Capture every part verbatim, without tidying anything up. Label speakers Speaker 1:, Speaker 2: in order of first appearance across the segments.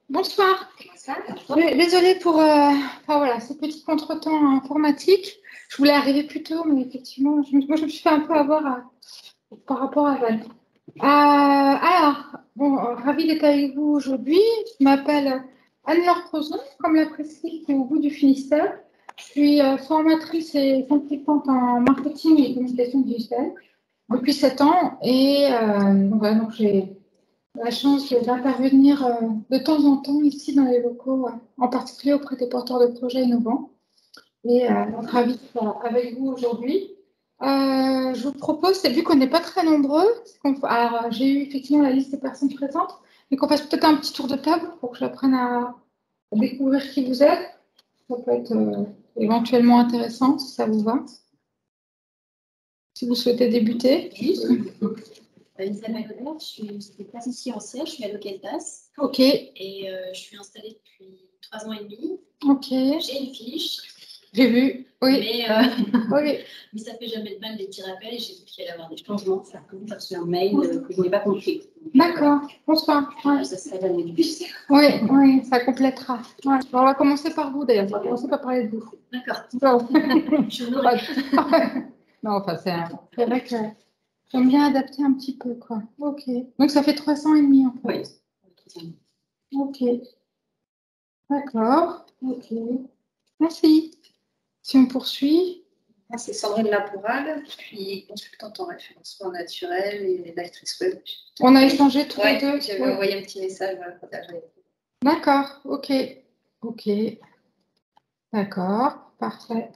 Speaker 1: Bonsoir.
Speaker 2: Bonsoir.
Speaker 1: Oui, désolée pour euh, enfin, voilà, ce petit contretemps informatique. Je voulais arriver plus tôt, mais effectivement, je, me- moi, je me suis fait un peu avoir à- par rapport à Val. Euh, alors, bon, euh, ravie d'être avec vous aujourd'hui. Je m'appelle Anne-Laure Crozon, comme la précise, au bout du Finistère. Je suis euh, formatrice et consultante en marketing et communication digitale depuis sept ans. Et euh, donc, voilà, donc j'ai la chance d'intervenir euh, de temps en temps ici dans les locaux, euh, en particulier auprès des porteurs de projets innovants. Et euh, donc, ravie d'être avec vous aujourd'hui. Euh, je vous propose, c'est vu qu'on n'est pas très nombreux, c'est qu'on- alors j'ai eu effectivement la liste des personnes présentes, mais qu'on fasse peut-être un petit tour de table pour que j'apprenne à, à découvrir qui vous êtes. Ça peut être euh, éventuellement intéressant si ça vous va. Si vous souhaitez débuter.
Speaker 2: Isabelle Audert, je suis, je suis plasticien ancienne, je suis avocate d'As.
Speaker 1: Ok.
Speaker 2: Et euh, je suis installée depuis trois ans et demi.
Speaker 1: Ok.
Speaker 2: J'ai une fiche.
Speaker 1: J'ai vu. Oui.
Speaker 2: Mais, euh,
Speaker 1: oui.
Speaker 2: mais ça fait jamais de mal des petits rappels et j'ai vu qu'il allait y avoir des changements. Ça comme j'ai reçu un mail euh, que je n'ai pas compris.
Speaker 1: D'accord. Bonsoir. Ouais.
Speaker 2: Ça serait l'année du
Speaker 1: Oui, oui, ça complétera. Ouais. Bon, on va commencer par vous d'ailleurs. On va commencer par parler de vous.
Speaker 2: D'accord.
Speaker 1: Bon.
Speaker 2: Je vous
Speaker 1: non, enfin, c'est un... vrai que j'aime bien adapter un petit peu, quoi. Ok. Donc, ça fait trois ans et demi, en fait.
Speaker 2: Oui.
Speaker 1: Ok. D'accord. Ok. Merci. Si on poursuit.
Speaker 3: Moi, c'est Sandrine Lapoural, je suis consultante en référencement naturel et rédactrice web.
Speaker 1: On a échangé tous
Speaker 3: ouais,
Speaker 1: les deux.
Speaker 3: J'avais
Speaker 1: oui.
Speaker 3: envoyé un petit message à partager.
Speaker 1: D'accord. Ok. Ok. D'accord. Parfait.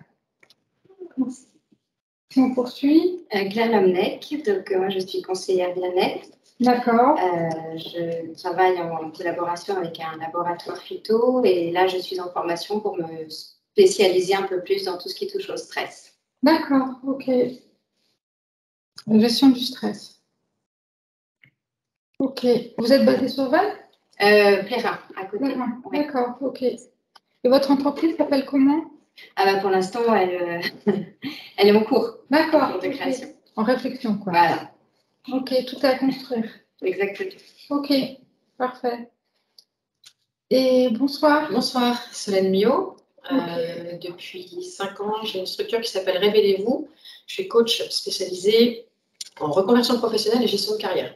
Speaker 1: Si on poursuit.
Speaker 3: Euh, Glenn Lomneck, donc euh, moi je suis conseillère bien-être.
Speaker 1: D'accord.
Speaker 3: Euh, je travaille en collaboration avec un laboratoire phyto et là je suis en formation pour me spécialiser un peu plus dans tout ce qui touche au stress.
Speaker 1: D'accord, ok. La gestion du stress. Ok. Vous êtes basé sur Val
Speaker 3: euh, Plérin, à côté.
Speaker 1: Plérin.
Speaker 3: Ouais.
Speaker 1: D'accord, ok. Et votre entreprise s'appelle comment?
Speaker 3: Ah bah pour l'instant, elle, euh, elle est en cours.
Speaker 1: D'accord.
Speaker 3: De création.
Speaker 1: Okay. En réflexion, quoi.
Speaker 3: Voilà.
Speaker 1: Ok, tout à construire.
Speaker 3: Exactement.
Speaker 1: Ok, parfait. Et bonsoir.
Speaker 2: Bonsoir, Solène Mio.
Speaker 1: Okay.
Speaker 2: Euh, depuis cinq ans, j'ai une structure qui s'appelle Révélez-vous. Je suis coach spécialisée en reconversion professionnelle et gestion de carrière.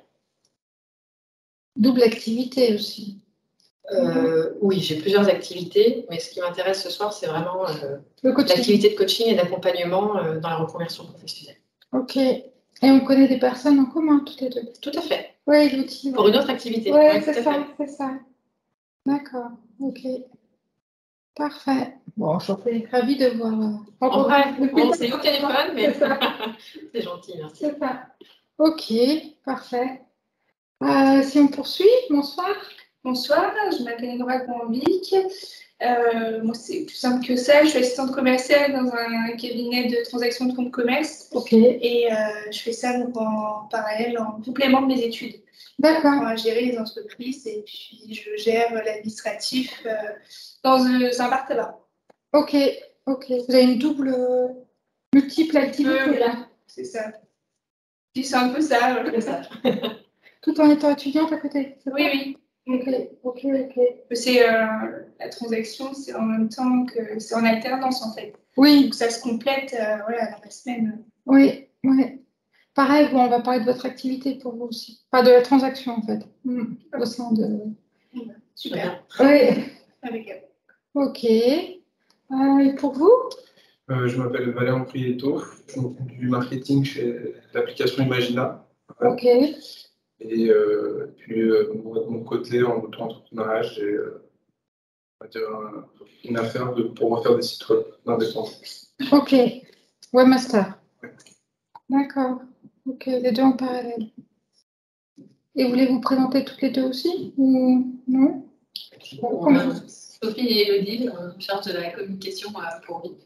Speaker 1: Double activité aussi.
Speaker 2: Euh, oui, j'ai plusieurs activités, mais ce qui m'intéresse ce soir, c'est vraiment euh, l'activité de coaching et d'accompagnement euh, dans la reconversion professionnelle.
Speaker 1: Ok. Et on connaît des personnes en commun, toutes les deux.
Speaker 2: Tout à fait.
Speaker 1: Oui, l'outil.
Speaker 2: Pour une autre activité.
Speaker 1: Oui,
Speaker 2: ouais,
Speaker 1: c'est ça, c'est ça. D'accord, ok. Parfait. Bon, je suis ravie de voir. Euh,
Speaker 2: en vrai, bon, c'est au téléphone, mais c'est gentil, merci.
Speaker 1: C'est ça. Ok, parfait. Euh, si on poursuit, bonsoir.
Speaker 4: Bonsoir, je m'appelle Nora Gombic. Euh, moi, c'est plus simple que ça. Je suis assistante commerciale dans un cabinet de transactions de fonds de commerce.
Speaker 1: Ok.
Speaker 4: Et euh, je fais ça donc en parallèle, en complément de mes études.
Speaker 1: D'accord.
Speaker 4: Pour gérer les entreprises et puis je gère l'administratif euh, dans un, un bar tabac.
Speaker 1: Ok, ok. Vous avez une double, euh, multiple activité
Speaker 4: euh,
Speaker 1: là.
Speaker 4: C'est ça. Puis c'est un peu ça.
Speaker 2: C'est ça.
Speaker 1: Tout en étant étudiante à côté.
Speaker 4: Oui, oui.
Speaker 1: Ok, ok, ok.
Speaker 4: C'est euh, la transaction, c'est en même temps que c'est en alternance en fait.
Speaker 1: Oui.
Speaker 4: Donc ça se complète euh, voilà, dans la semaine.
Speaker 1: Oui, oui. Pareil, bon, on va parler de votre activité pour vous aussi. Pas de la transaction en fait. Mmh. Au sein de.
Speaker 4: Super.
Speaker 1: Oui.
Speaker 4: Avec elle.
Speaker 1: Ok. Euh, et pour vous?
Speaker 5: Euh, je m'appelle Valérie Prieto, je m'occupe du marketing chez l'application Imagina.
Speaker 1: Ok.
Speaker 5: Et euh, puis, euh, moi, de mon côté, en auto-entrepreneuriat, j'ai euh, on va dire, un- une affaire de, pour refaire des sites web d'indépendants.
Speaker 1: Ok. Webmaster. D'accord. Ok, les deux en parallèle. Et vous voulez vous présenter toutes les deux aussi ou non?
Speaker 2: Bon, euh, Sophie et Elodie, on charge de la communication euh, pour Vite.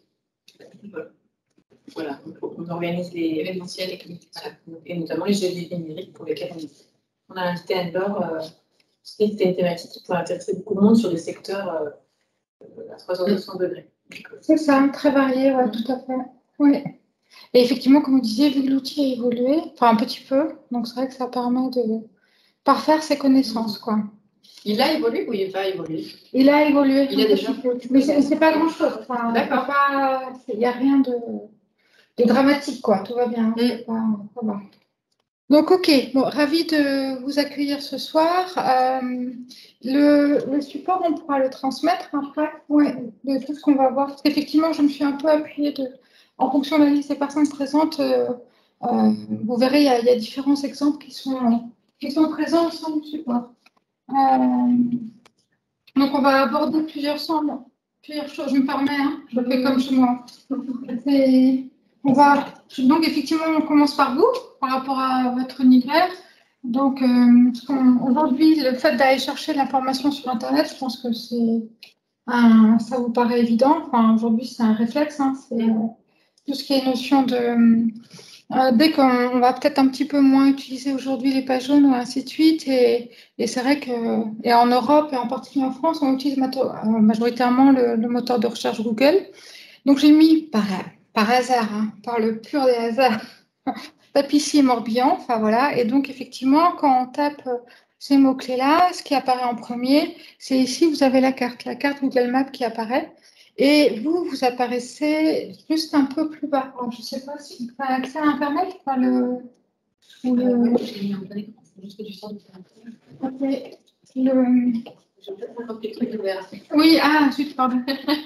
Speaker 2: Voilà, on organise les événementiels et, voilà, et notamment les jeux numériques pour lesquels on, on a invité Anne-Laure. Euh, C'était une thématique qui pourrait intéresser beaucoup de monde sur des secteurs euh, à trois cents deux cents degrés.
Speaker 1: C'est ça, très varié, ouais, tout à fait. Oui. Et effectivement, comme vous disiez, vu que l'outil a évolué, enfin un petit peu, donc c'est vrai que ça permet de parfaire ses connaissances, quoi.
Speaker 6: Il a évolué ou il va évoluer?
Speaker 1: Il a évolué.
Speaker 6: Il a déjà.
Speaker 1: Mais c'est pas grand-chose. Enfin,
Speaker 6: D'accord.
Speaker 1: Il n'y a rien de, de dramatique, quoi. Tout va bien.
Speaker 6: Mm.
Speaker 1: Pas, ça va. Donc, ok. Bon, ravi de vous accueillir ce soir. Euh, le, le support, on pourra le transmettre après. Ouais, de tout ce qu'on va voir. Parce qu'effectivement, je me suis un peu appuyée de, en fonction de la liste des personnes présentes. Euh, euh, vous verrez, il y, a, il y a différents exemples qui sont, qui sont présents sur le support. Euh, donc, on va aborder plusieurs, sommes, plusieurs choses. Je me permets, hein, je fais comme chez moi. On va, donc, effectivement, on commence par vous, par rapport à votre univers. Donc, euh, aujourd'hui, le fait d'aller chercher l'information sur Internet, je pense que c'est un, ça vous paraît évident. Enfin, aujourd'hui, c'est un réflexe. Hein, c'est euh, tout ce qui est notion de... Euh, dès qu'on va peut-être un petit peu moins utiliser aujourd'hui les pages jaunes ou ainsi de suite, et, et c'est vrai que et en Europe et en particulier en France, on utilise majoritairement le, le moteur de recherche Google. Donc j'ai mis par, par hasard, hein, par le pur des hasards, tapissier Morbihan. Enfin voilà, et donc effectivement, quand on tape ces mots-clés-là, ce qui apparaît en premier, c'est ici vous avez la carte, la carte Google Maps qui apparaît. Et vous, vous apparaissez juste un peu plus bas. Alors, je ne sais pas si vous avez accès à Internet ou pas le... Ou le...
Speaker 6: Euh, oui, j'ai mis un peu d'écran, c'est juste que tu sors du
Speaker 1: Ok. Le...
Speaker 6: J'ai peut-être encore des trucs ouverts.
Speaker 1: Oui, ah, zut, pardon.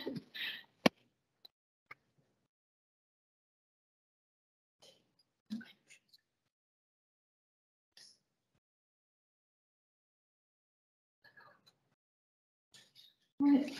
Speaker 1: Ouais.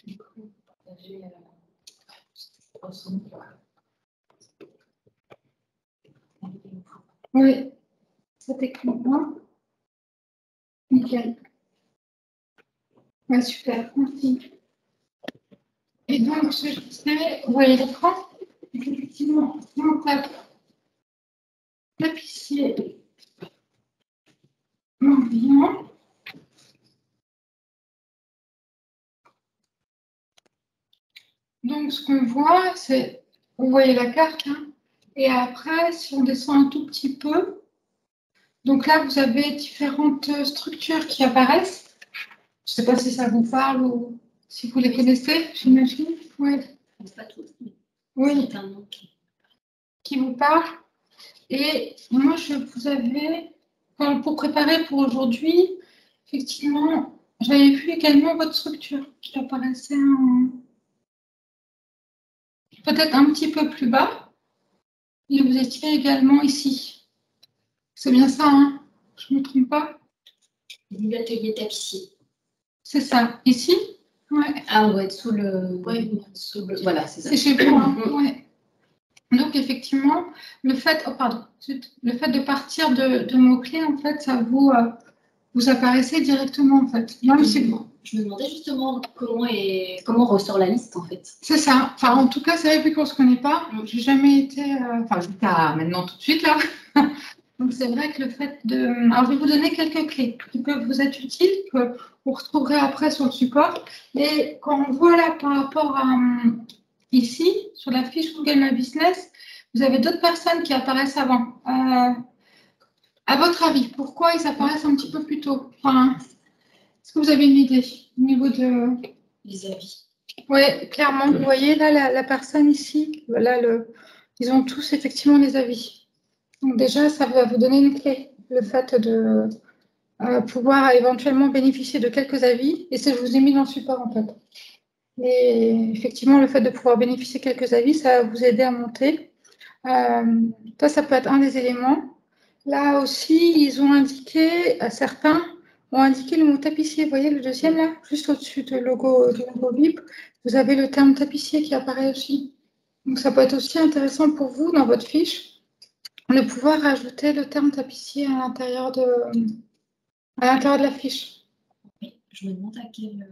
Speaker 1: Oui, cet écran-là. Nickel. Ouais, super, merci. Et donc, ce que je disais, vous voyez l'écran? Effectivement, on tape tapissier Morbihan. Donc, ce qu'on voit, c'est, vous voyez la carte, hein, et après, si on descend un tout petit peu, donc là, vous avez différentes structures qui apparaissent. Je ne sais pas si ça vous parle ou si vous les connaissez, j'imagine. Oui.
Speaker 6: Pas tous, mais
Speaker 1: oui.
Speaker 6: c'est un nom qui...
Speaker 1: qui vous parle. Et moi, je vous avais, enfin, pour préparer pour aujourd'hui, effectivement, j'avais vu également votre structure qui apparaissait en... peut-être un petit peu plus bas. Et vous étiez également ici. C'est bien ça, hein? Je ne me trompe pas?
Speaker 6: L'atelier tapissier.
Speaker 1: C'est ça. Ici? Ouais.
Speaker 6: Ah, on doit être sous le... Ouais, sous le... Voilà, c'est ça.
Speaker 1: C'est chez vous, hein? Ouais. Donc, effectivement, le fait, oh, pardon, le fait de partir de, de mots-clés, en fait, ça vous, euh, vous apparaissez directement, en fait. Même si vous...
Speaker 6: Je me demandais justement comment, est... comment ressort la liste, en fait.
Speaker 1: C'est ça. Enfin, en tout cas, c'est vrai, vu qu'on ne se connaît pas, j'ai jamais été... Euh... Enfin, je à maintenant tout de suite, là. Donc, c'est vrai que le fait de... Alors, je vais vous donner quelques clés qui peuvent vous être utiles, que vous retrouverez après sur le support. Mais quand on voit là, par rapport à... Ici, sur la fiche Google My Business, vous avez d'autres personnes qui apparaissent avant. Euh, à votre avis, pourquoi ils apparaissent un petit peu plus tôt? Enfin, est-ce que vous avez une idée au niveau de...
Speaker 6: Les avis.
Speaker 1: Oui, clairement. Vous voyez là, la, la personne ici, là, le... ils ont tous effectivement les avis. Donc déjà, ça va vous donner une clé, le fait de euh, pouvoir éventuellement bénéficier de quelques avis. Et ça, je vous ai mis dans le support, en fait. Et effectivement, le fait de pouvoir bénéficier de quelques avis, ça va vous aider à monter. Euh, ça, ça peut être un des éléments. Là aussi, ils ont indiqué, à certains, ont indiqué le mot tapissier. Vous voyez le deuxième là, juste au-dessus du logo, du logo V I P, vous avez le terme tapissier qui apparaît aussi. Donc, ça peut être aussi intéressant pour vous, dans votre fiche, de pouvoir rajouter le terme tapissier à l'intérieur de, à l'intérieur de la fiche.
Speaker 6: Oui, je me demande à quelle...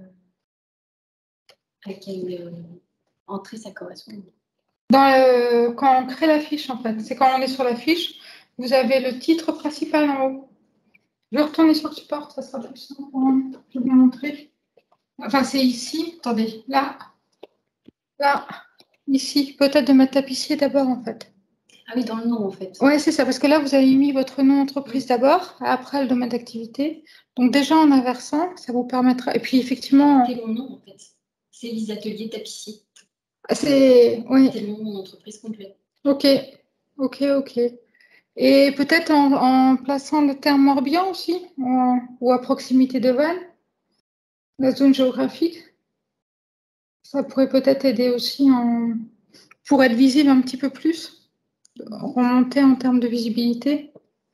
Speaker 6: à quelle euh, entrée ça correspond.
Speaker 1: Dans le, quand on crée la fiche, en fait, c'est quand on est sur la fiche, vous avez le titre principal en haut. Je vais retourner sur le support, ça sera plus simple. Je vais vous montrer. Enfin, c'est ici. Attendez, là, là, ici. Peut-être de mettre tapissier d'abord, en fait.
Speaker 6: Ah oui, dans le nom, en fait.
Speaker 1: Oui, c'est ça, parce que là, vous avez mis votre nom d'entreprise d'abord, après le domaine d'activité. Donc déjà, en inversant, ça vous permettra. Et puis, effectivement,
Speaker 6: C'est mon nom, en fait. C'est les ateliers tapissiers.
Speaker 1: c'est. Oui,
Speaker 6: C'est le nom de mon entreprise complète.
Speaker 1: ok, ok, ok. Et peut-être en, en plaçant le terme Morbihan aussi, en- ou à proximité de Vannes, la zone géographique, ça pourrait peut-être aider aussi en... pour être visible un petit peu plus, remonter en termes de visibilité.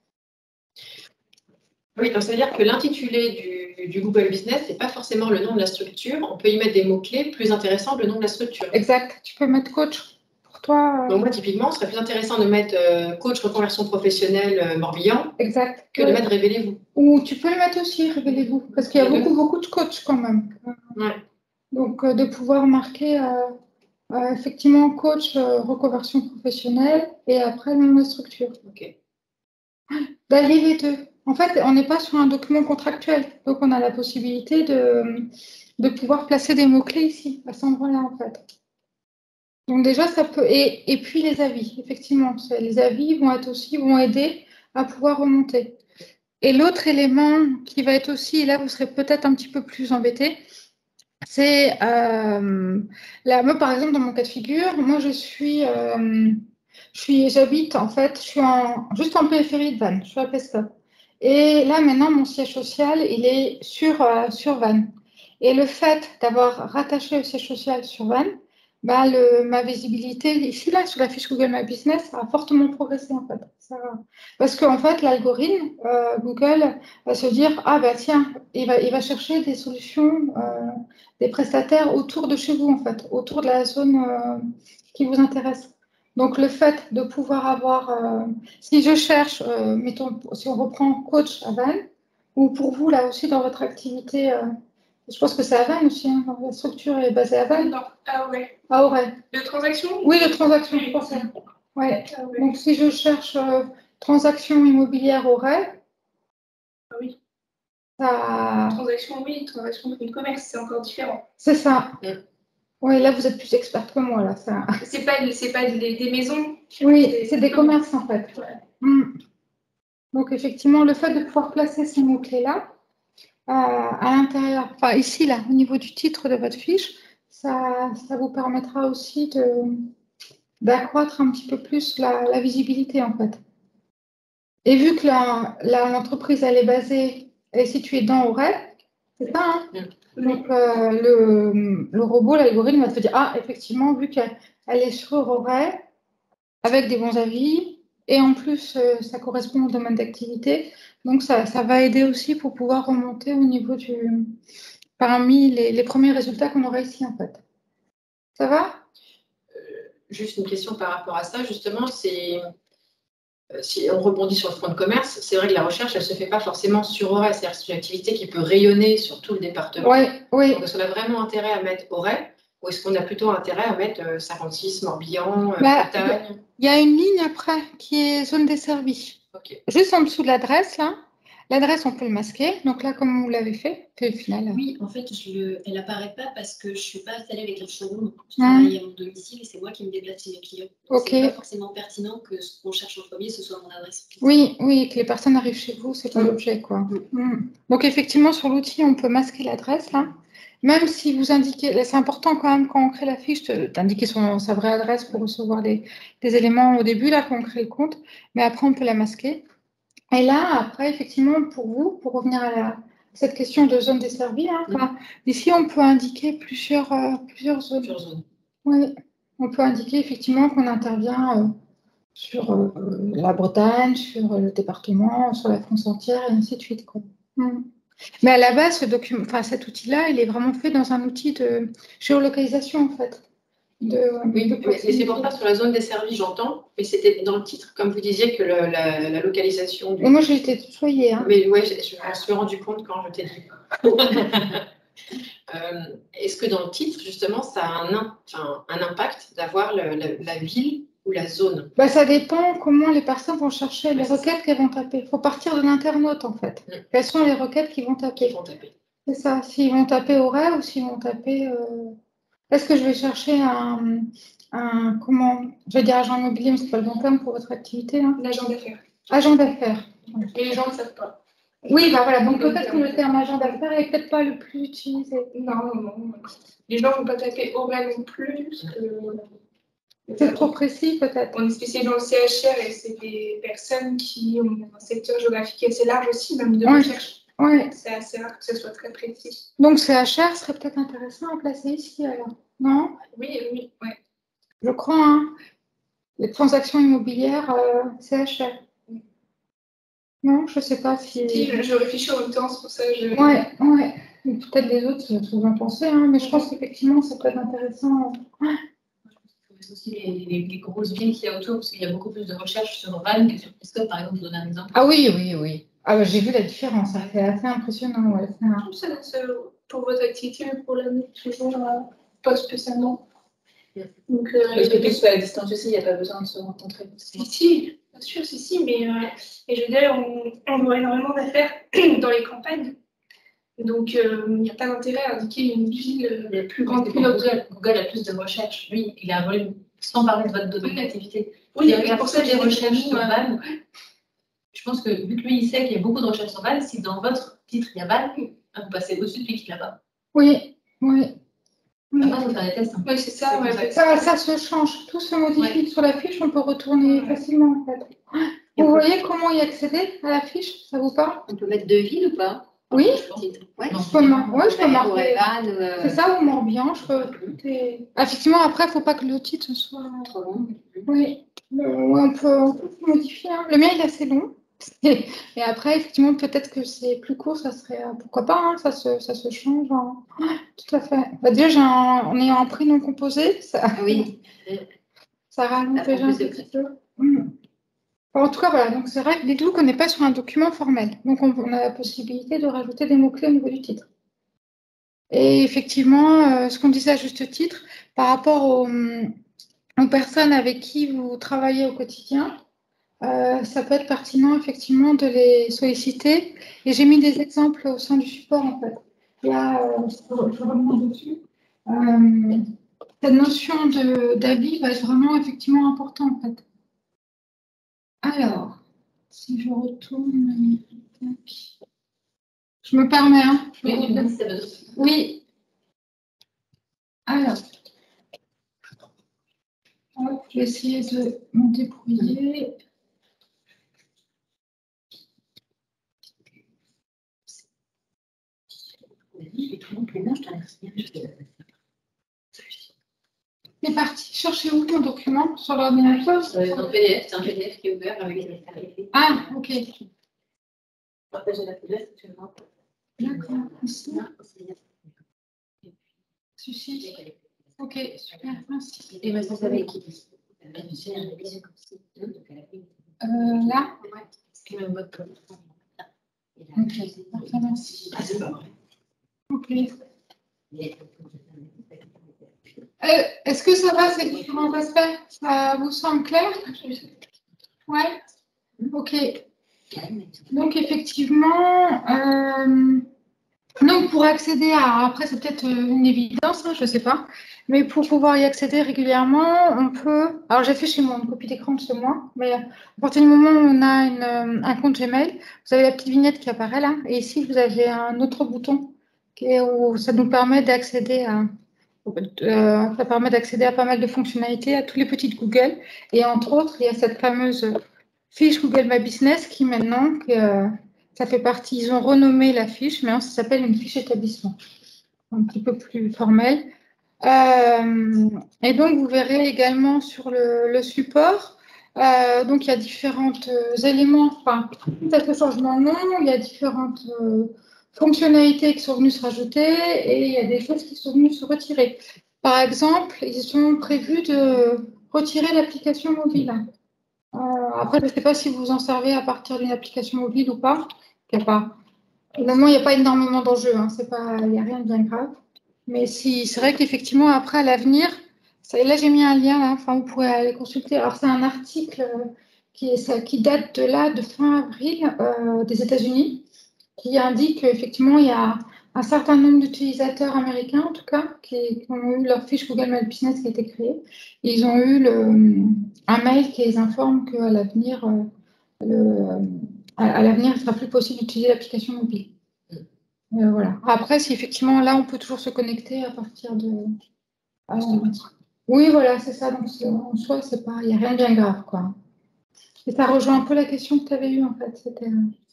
Speaker 2: Oui, donc ça veut dire que l'intitulé du, du Google Business, c'est pas forcément le nom de la structure. On peut y mettre des mots-clés plus intéressants que le nom de la structure.
Speaker 1: Exact, tu peux mettre coach pour toi. euh,
Speaker 2: Donc moi, typiquement, ce serait plus intéressant de mettre euh, coach reconversion professionnelle euh, Morbihan
Speaker 1: Exact.
Speaker 2: que de mettre révélez-vous.
Speaker 1: Ou tu peux le mettre aussi, révélez-vous, parce qu'il y a
Speaker 2: Les deux.
Speaker 1: beaucoup, beaucoup de coachs quand même.
Speaker 2: Ouais.
Speaker 1: Donc, euh, de pouvoir marquer euh, euh, effectivement coach euh, reconversion professionnelle et après le nom de la structure.
Speaker 2: Ok.
Speaker 1: D'allier les deux. En fait, on n'est pas sur un document contractuel, donc on a la possibilité de, de pouvoir placer des mots-clés ici, à cet endroit-là, en fait. Donc déjà, ça peut... Et, et puis les avis, effectivement. c'est- Les avis vont être aussi, vont aider à pouvoir remonter. Et l'autre élément qui va être aussi, et là vous serez peut-être un petit peu plus embêté, c'est, euh, là, moi par exemple dans mon cas de figure, moi je suis, euh, je suis, j'habite en fait, je suis en, juste en périphérie de Vannes, je suis à Pesca. Et là maintenant mon siège social, il est sur, euh, sur Vannes. Et le fait d'avoir rattaché le siège social sur Vannes, bah, le, ma visibilité ici, là, sur la fiche Google My Business, a fortement progressé en fait. Ça, parce qu'en fait, l'algorithme, euh, Google, va se dire, ah ben tiens, il va, il va chercher des solutions, euh, des prestataires autour de chez vous, en fait, autour de la zone euh, qui vous intéresse. Donc, le fait de pouvoir avoir, euh, si je cherche, euh, mettons, si on reprend coach à Vannes, ou pour vous, là aussi, dans votre activité, euh, je pense que c'est à Vannes aussi, hein, la structure est basée à Vannes.
Speaker 4: Non, ah ouais.
Speaker 1: À Auray.
Speaker 4: De transaction?
Speaker 1: Oui, de transaction, je pensais. Ouais.
Speaker 4: Ah ouais.
Speaker 1: Donc, si je cherche euh, transaction immobilière Auray,
Speaker 4: Ah oui.
Speaker 1: ça...
Speaker 4: Transaction, oui, transaction de commerce, c'est encore différent.
Speaker 1: c'est ça.
Speaker 2: Mm.
Speaker 1: Oui, là, vous êtes plus experte que moi, là. Ça...
Speaker 4: C'est pas, c'est pas des, des maisons.
Speaker 1: Oui, c'est des commerces, en fait.
Speaker 4: Ouais.
Speaker 1: Mm. Donc, effectivement, le fait de pouvoir placer ces mots-clés-là euh, à l'intérieur, enfin, ici, là, au niveau du titre de votre fiche, ça, ça vous permettra aussi de, d'accroître un petit peu plus la, la visibilité, en fait. Et vu que la- la- l'entreprise, elle est basée, elle est située dans Auray, c'est ça, hein?
Speaker 2: Mm.
Speaker 1: Donc, euh, le, le robot, l'algorithme va te dire, ah, effectivement, vu qu'elle elle est sur Auray, avec des bons avis, et en plus, euh, ça correspond au domaine d'activité, donc ça, ça va aider aussi pour pouvoir remonter au niveau du... parmi les, les premiers résultats qu'on aura ici, en fait. Ça va?
Speaker 2: Juste une question par rapport à ça, justement, c'est euh, si on rebondit sur le front de commerce, c'est vrai que la recherche, elle ne se fait pas forcément sur Auray, c'est-à-dire que c'est une activité qui peut rayonner sur tout le département.
Speaker 1: Oui, oui.
Speaker 2: Donc, est-ce qu'on a vraiment intérêt à mettre Auray ou est-ce qu'on a plutôt intérêt à mettre euh, cinquante-six, Morbihan, euh,
Speaker 1: Bah,
Speaker 2: Bretagne?
Speaker 1: il y a une ligne après qui est zone desservie.
Speaker 2: Ok.
Speaker 1: Juste en dessous de l'adresse, là. L'adresse, on peut le masquer. Donc là, comme vous l'avez fait, puis au final.
Speaker 6: Oui, en fait, je le... elle n'apparaît pas parce que je ne suis pas installée avec un showroom. Je
Speaker 1: Ah.
Speaker 6: travaille à mon domicile et c'est moi qui me déplace chez mes clients. Donc,
Speaker 1: Ok.
Speaker 6: c'est pas forcément pertinent que ce qu'on cherche en premier, ce soit mon adresse.
Speaker 1: Oui, oui, que les personnes arrivent chez vous, c'est pas
Speaker 6: Mm.
Speaker 1: l'objet, quoi.
Speaker 6: Mm.
Speaker 1: Mm. Donc effectivement, sur l'outil, on peut masquer l'adresse, là. Même si vous indiquez, c'est important quand même quand on crée la fiche de- d'indiquer son, sa vraie adresse pour recevoir les, les éléments au début, là, quand on crée le compte. Mais après, on peut la masquer. Et là, après, effectivement, pour vous, pour revenir à la, cette question de zone desservie, hein,
Speaker 2: Mm.
Speaker 1: enfin, ici, on peut indiquer plusieurs, euh, plusieurs zones.
Speaker 2: Sur zone.
Speaker 1: Oui, on peut indiquer effectivement qu'on intervient euh, sur euh, la Bretagne, sur le département, sur la France entière, et ainsi de suite, quoi. Mm. Mais à la base, ce document, enfin, cet outil-là, il est vraiment fait dans un outil de géolocalisation, en fait. De,
Speaker 2: Oui,
Speaker 1: de
Speaker 2: mais c'est pour ça sur la zone desservie, j'entends, mais c'était dans le titre, comme vous disiez, que le- la, la localisation du.
Speaker 1: Et moi, j'ai été tutoyée. Hein.
Speaker 2: Mais ouais, je, je m'en suis rendu compte quand je t'ai dit. Euh, Est-ce que dans le titre, justement, ça a un, im- enfin, un impact d'avoir le- la, la ville ou la zone?
Speaker 1: Bah, ça dépend comment les personnes vont chercher les
Speaker 2: Ouais, c'est
Speaker 1: requêtes qu'elles vont taper. Il faut partir de l'internaute, en fait.
Speaker 2: Mm.
Speaker 1: Quelles sont les requêtes qu'ils vont
Speaker 2: Qui
Speaker 1: taper?
Speaker 2: vont taper.
Speaker 1: C'est ça. S'ils vont taper horaire ou s'ils vont taper... euh, Est-ce que je vais chercher un, un, comment, je vais dire agent immobilier, mais ce n'est pas le bon terme pour votre activité. Hein.
Speaker 4: L'agent d'affaires.
Speaker 1: Agent d'affaires.
Speaker 4: Et les gens ne le savent pas.
Speaker 1: Oui, bah voilà, donc peut-être que le terme agent d'affaires n'est peut-être pas le plus utilisé.
Speaker 4: Non, non, non. Les gens ne vont pas taper Aurel non plus. Parce que...
Speaker 1: C'est trop précis, peut-être.
Speaker 4: On est spécialisé dans le C H R et c'est des personnes qui ont un secteur géographique assez large aussi, même de
Speaker 1: Ouais.
Speaker 4: recherche.
Speaker 1: Ouais.
Speaker 4: C'est assez rare que ce soit très précis.
Speaker 1: Donc, C H R serait peut-être intéressant à placer ici, alors. Non?
Speaker 4: Oui, oui, ouais.
Speaker 1: Je crois, hein. Les transactions immobilières, euh, C H R. Non, je ne sais pas si...
Speaker 4: Si, je réfléchis en même temps, c'est pour ça que je...
Speaker 1: Ouais, ouais. Peut-être les autres, ce que vous en pensez, hein, mais je pense qu'effectivement, ça peut être intéressant.
Speaker 2: Aussi les, les, les grosses villes qu'il y a autour, parce qu'il y a beaucoup plus de recherches sur Vannes que sur Prescott, par exemple, pour donner un exemple.
Speaker 1: Ah oui, oui, oui. Ah, bah, j'ai vu la différence, hein. C'est assez impressionnant. Ouais.
Speaker 4: Je trouve ça, ça, pour votre activité, mais pour l'année, toujours euh, pas spécialement. Donc, euh,
Speaker 2: Parce que tout se fait à distance aussi, il n'y a pas besoin de se rencontrer.
Speaker 4: Si, si, bien sûr, si, si, mais euh, et je veux dire, on, on voit énormément d'affaires dans les campagnes. Donc, euh, il n'y a pas d'intérêt à indiquer une ville
Speaker 2: Il y a plus
Speaker 4: grande
Speaker 2: grand
Speaker 4: que l'autre.
Speaker 2: Google, Google a plus de recherches. Lui, il a un volume, sans parler de votre domaine d'activité.
Speaker 4: Oui,
Speaker 2: Il
Speaker 4: oui,
Speaker 2: regarde
Speaker 4: pour ça,
Speaker 2: toutes
Speaker 4: j'ai
Speaker 2: les recherches sur
Speaker 4: euh,
Speaker 2: Vannes. Je pense que vu que lui, il sait qu'il y a beaucoup de recherches sur Vannes, si dans votre titre, il y a Vannes, vous passez au-dessus de lui qui là-bas.
Speaker 1: Oui, oui. Oui.
Speaker 2: Après, il faut faire des tests. Hein.
Speaker 4: Oui, c'est ça. Ouais, ouais.
Speaker 1: Ça, ça se change, tout se modifie
Speaker 2: Ouais.
Speaker 1: sur la fiche, on peut retourner
Speaker 4: Ouais.
Speaker 1: facilement en fait. Vous voyez comment y accéder à la fiche, ça vous parle?
Speaker 3: On peut mettre deux villes ou pas?
Speaker 1: Oui,
Speaker 3: Ouais.
Speaker 2: Non.
Speaker 1: je peux mar- ouais, je peux
Speaker 3: Ouais,
Speaker 1: marquer.
Speaker 3: Orevan, euh,
Speaker 1: C'est ça, ou Morbihan, je peux. tout est- Effectivement, après, il ne faut pas que le titre soit.
Speaker 3: trop long.
Speaker 1: Oui, Euh, ouais, on peut, on peut modifier. Hein. Le mien, il est assez long. Et, et après, effectivement, peut-être que c'est plus court, ça serait. euh, Pourquoi pas, hein, ça, se, ça se change. Hein. Ouais, tout à fait. Bah, déjà, j'ai un, on est en prix non composé, ça,
Speaker 3: Oui.
Speaker 1: ça rajoute
Speaker 3: Ça prend
Speaker 1: déjà un
Speaker 3: plus de
Speaker 1: petit peu. Mm. En tout cas, voilà, donc c'est vrai que dites-vous qu'on n'est pas sur un document formel. Donc, on, on a la possibilité de rajouter des mots-clés au niveau du titre. Et effectivement, euh, ce qu'on disait à juste titre, par rapport aux, aux personnes avec qui vous travaillez au quotidien, euh, ça peut être pertinent effectivement de les solliciter. Et j'ai mis des exemples au sein du support en fait. Là, euh, je, je remonte dessus. Euh, cette notion de- d'avis va être vraiment effectivement importante en fait. Alors, si je retourne, tac. Je me permets, hein. Je
Speaker 2: Oui,
Speaker 1: me
Speaker 2: tu me
Speaker 1: remets.
Speaker 2: dis si t'as besoin.
Speaker 1: Oui. Alors, hop, je vais essayer de me débrouiller. C'est parti. Cherchez où mon document sur l'ordinateur?
Speaker 2: Euh, Dans le P D F, c'est un P D F qui est ouvert avec les extraits.
Speaker 1: Ah, ok.
Speaker 2: Partager la P D F, tu le vois.
Speaker 1: D'accord. Ici. Sushi. Ok, super. Merci.
Speaker 2: Et maintenant, vous avez qui
Speaker 1: Euh, là.
Speaker 2: Qui me vote comme
Speaker 1: Ok. Parfait, merci.
Speaker 2: Ah, c'est pas vrai.
Speaker 1: Ok. Euh, Est-ce que ça va ces différents aspects? Ça vous semble clair? Ouais. Ok. Donc effectivement, euh, donc pour accéder à, après c'est peut-être une évidence, hein, je ne sais pas, mais pour pouvoir y accéder régulièrement, on peut, alors j'ai fait chez moi une copie d'écran de chez moi, mais à partir du moment où on a une, un compte Gmail, vous avez la petite vignette qui apparaît là, et ici vous avez un autre bouton qui est où ça nous permet d'accéder à, euh, ça permet d'accéder à pas mal de fonctionnalités, à tous les petits Google, et entre autres, il y a cette fameuse fiche Google My Business qui maintenant, que, euh, ça fait partie, ils ont renommé la fiche, mais ça s'appelle une fiche établissement, un petit peu plus formelle. Euh, et donc, vous verrez également sur le, le support, euh, donc il y a différents euh, éléments, enfin, tout à fait changement de nom, il y a différentes euh, fonctionnalités qui sont venues se rajouter et il y a des choses qui sont venues se retirer. Par exemple, ils ont prévu de retirer l'application mobile. Euh, après, je ne sais pas si vous en servez à partir d'une application mobile ou pas. Il y a pas. Au moment, il n'y a pas énormément d'enjeux. Hein. C'est pas, il n'y a rien de bien grave. Mais si, c'est vrai qu'effectivement, après, à l'avenir, ça- là, j'ai mis un lien. Là, enfin, vous pourrez aller consulter. Alors, c'est un article euh, qui, est, ça, qui date de là, de fin avril euh, des États-Unis, qui indique qu'effectivement, il y a un certain nombre d'utilisateurs américains, en tout cas, qui, qui ont eu leur fiche Google My Business qui a été créée. Et ils ont eu le, un mail qui les informe qu'à l'avenir, euh, le, à, à l'avenir, il ne sera plus possible d'utiliser l'application mobile. Euh, voilà. Après, si effectivement, là, on peut toujours se connecter à partir de... Euh, oui, voilà, c'est ça. Donc, en soi, c'est pas, il n'y a rien de bien grave, quoi. Et ça rejoint un peu la question que tu avais eue, en fait. C'était...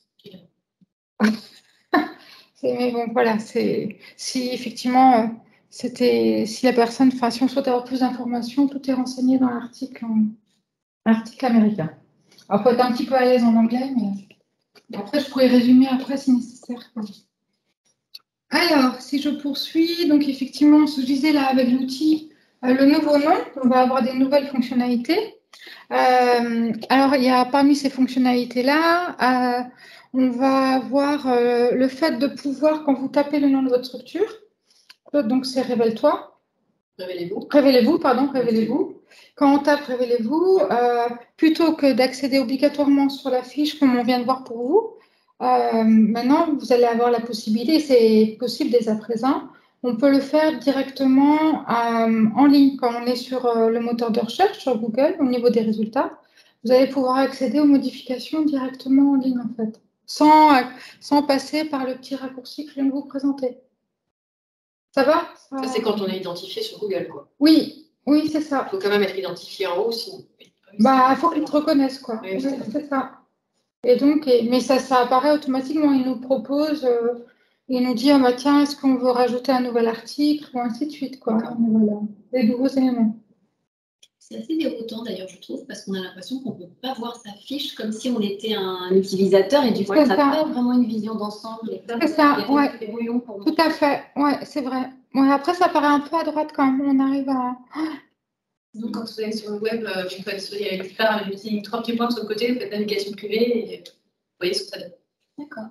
Speaker 1: mais bon, voilà, c'est si effectivement, euh, c'était si la personne, enfin, si on souhaite avoir plus d'informations, tout est renseigné dans l'article en l'article américain. Alors, faut être un petit peu à l'aise en anglais, mais après, je pourrais résumer après si nécessaire. Alors, si je poursuis, donc effectivement, ce que je disais là avec l'outil, euh, le nouveau nom, on va avoir des nouvelles fonctionnalités. Euh, alors, il y a parmi ces fonctionnalités-là, euh, on va avoir euh, le fait de pouvoir, quand vous tapez le nom de votre structure, donc c'est révèle-toi.
Speaker 2: Révélez-vous.
Speaker 1: Révélez-vous, pardon, révélez-vous. Quand on tape révélez-vous, euh, plutôt que d'accéder obligatoirement sur la fiche comme on vient de voir pour vous, euh, maintenant vous allez avoir la possibilité, c'est possible dès à présent, on peut le faire directement euh, en ligne. Quand on est sur euh, le moteur de recherche, sur Google, au niveau des résultats, vous allez pouvoir accéder aux modifications directement en ligne, en fait, sans, euh, sans passer par le petit raccourci que je viens de vous présenter. Ça va?
Speaker 2: Ça, c'est quand on est identifié sur Google, quoi.
Speaker 1: Oui, oui, c'est ça.
Speaker 2: Il faut quand même être identifié en haut sinon.
Speaker 1: Bah, il faut qu'ils te reconnaissent, quoi.
Speaker 2: Oui,
Speaker 1: Oui,
Speaker 2: c'est ça.
Speaker 1: c'est ça. Et donc, et- mais ça, ça apparaît automatiquement. Il nous propose, euh, il nous dit, ah bah tiens, est-ce qu'on veut rajouter un nouvel article ou ainsi de suite, quoi. Voilà, des nouveaux éléments.
Speaker 6: C'est assez déroutant d'ailleurs, je trouve, parce qu'on a l'impression qu'on ne peut pas voir sa fiche comme si on était un utilisateur et du coup,
Speaker 1: C'est
Speaker 6: on n'a
Speaker 1: ça.
Speaker 6: pas vraiment une vision d'ensemble. Et
Speaker 1: C'est ça,
Speaker 6: il y a
Speaker 1: ouais.
Speaker 6: des brouillons pour moi.
Speaker 1: Tout à fait, ouais, c'est vrai. Ouais, après, ça paraît un peu à droite quand même. On arrive à.
Speaker 2: Donc, quand vous allez sur le web, euh, vous faites, il y a faire un petit, trois petits points sur le côté, vous faites navigation privée et vous voyez ce que ça donne.
Speaker 6: D'accord.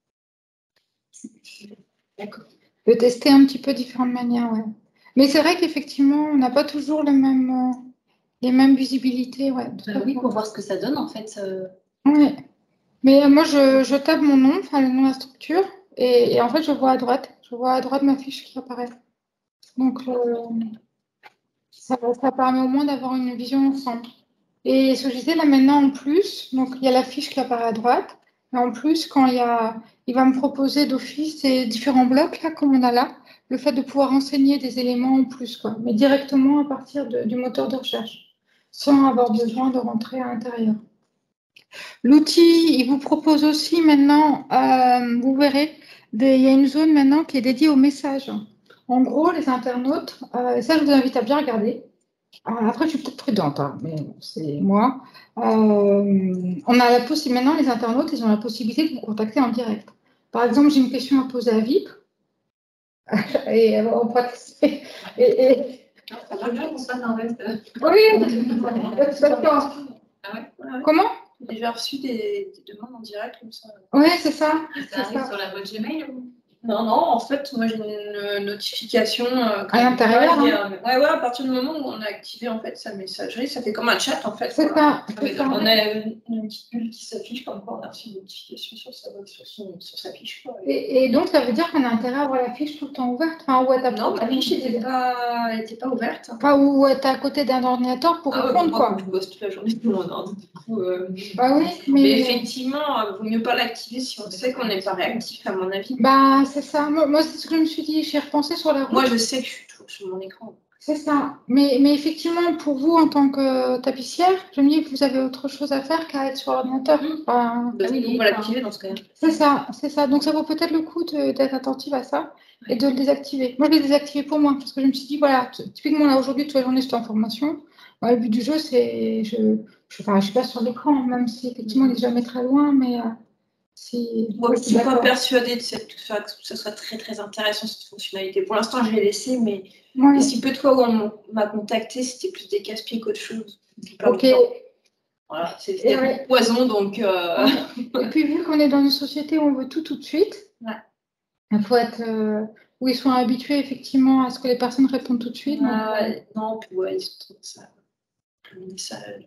Speaker 2: D'accord.
Speaker 1: De tester un petit peu différentes manières, ouais. Mais c'est vrai qu'effectivement, on n'a pas toujours le même, euh, les mêmes visibilités, ouais. tout
Speaker 6: Bah
Speaker 1: à
Speaker 6: oui,
Speaker 1: fait.
Speaker 6: pour voir ce que ça donne en fait. euh,
Speaker 1: Ouais. Mais euh, moi, je, je tape mon nom, enfin le nom de la structure, et, et en fait, je vois à droite. Je vois à droite ma fiche qui apparaît. Donc, euh, ça, ça permet au moins d'avoir une vision ensemble. Et ce que je disais là maintenant en plus, donc il y a la fiche qui apparaît à droite, et en plus, quand il y a, il va me proposer d'office ces différents blocs là, comme on a là, le fait de pouvoir renseigner des éléments en plus, quoi, mais directement à partir de- du moteur de recherche, sans avoir besoin de rentrer à l'intérieur. L'outil, il vous propose aussi maintenant, euh, vous verrez, des- il y a une zone maintenant qui est dédiée aux messages. En gros, les internautes, euh, ça je vous invite à bien regarder. Euh, après, je suis peut-être prudente, hein, mais bon, c'est moi. Euh, on a la possi- maintenant, les internautes, ils ont la possibilité de vous contacter en direct. Par exemple, j'ai une question à poser à V I P. Et euh, on pourra tester. Et, et...
Speaker 2: Ça marche bien pour ça, en fait.
Speaker 1: Oui, d'accord.
Speaker 2: Ah ouais, ouais, ouais.
Speaker 1: Comment?
Speaker 2: J'ai déjà reçu des, des demandes en direct comme ça.
Speaker 1: Oui, c'est ça.
Speaker 2: Ça
Speaker 1: c'est
Speaker 2: arrive
Speaker 1: ça.
Speaker 2: sur la boîte Gmail ou... Non, non, en fait, moi j'ai une notification euh,
Speaker 1: À l'intérieur,
Speaker 2: ouais, hein. Ouais, ouais, à partir du moment où on a activé en fait sa messagerie, ça fait comme un chat en fait.
Speaker 1: C'est
Speaker 2: Voilà.
Speaker 1: ça. c'est ça.
Speaker 2: On a une, une petite bulle qui s'affiche comme quoi on a reçu une notification sur sa, sur son, sur sa fiche. Quoi.
Speaker 1: Et, et donc, ça veut dire qu'on a intérêt à avoir la fiche tout le temps ouverte. Enfin, ou à ta
Speaker 2: Non, ma fiche n'était pas, elle était pas ouverte.
Speaker 1: Enfin, ou être à côté d'un ordinateur pour
Speaker 2: Ah ouais,
Speaker 1: répondre,
Speaker 2: moi,
Speaker 1: quoi.
Speaker 2: quand je bosse toute la journée sur mon ordi, du coup. Euh...
Speaker 1: Bah oui,
Speaker 2: Mais,
Speaker 1: mais.
Speaker 2: effectivement, il vaut mieux pas l'activer si on sait qu'on n'est pas réactif, à mon avis.
Speaker 1: Bah, c'est ça. Moi, moi, c'est ce que je me suis dit. J'ai repensé sur la route.
Speaker 2: Moi, je sais que je suis toujours sur mon écran.
Speaker 1: C'est ça. Mais, mais effectivement, pour vous, en tant que tapissière, je me dis que vous avez autre chose à faire qu'à être sur l'ordinateur. Enfin,
Speaker 2: Bah oui, on va l'activer dans ce cas-là.
Speaker 1: c'est ça, c'est ça. Donc, ça vaut peut-être le coup de- d'être attentive à ça et de le désactiver. Moi, je l'ai désactivé pour moi parce que je me suis dit, voilà, t- typiquement, là, aujourd'hui, toute la journée, j'étais en formation. Bah, le but du jeu, c'est. Je je enfin, je suis pas sur l'écran, même si effectivement, il n'est jamais très loin, mais. Euh, si...
Speaker 2: Moi, je ne suis pas persuadée de cette, que ce soit très très intéressant cette fonctionnalité. Pour l'instant, je l'ai laissé, mais
Speaker 1: ouais.
Speaker 2: les si peu de fois où on m'a contacté, c'était plus des casse-pieds qu'autre chose.
Speaker 1: Ok.
Speaker 2: Voilà, c'était
Speaker 1: ouais.
Speaker 2: un poison, donc. Euh...
Speaker 1: Et puis, vu qu'on est dans une société où on veut tout tout de suite,
Speaker 2: ouais.
Speaker 1: il faut être euh, où ils sont habitués effectivement à ce que les personnes répondent tout de suite.
Speaker 2: Ah, donc, non, puis ouais, ils sont trop ça. Le message.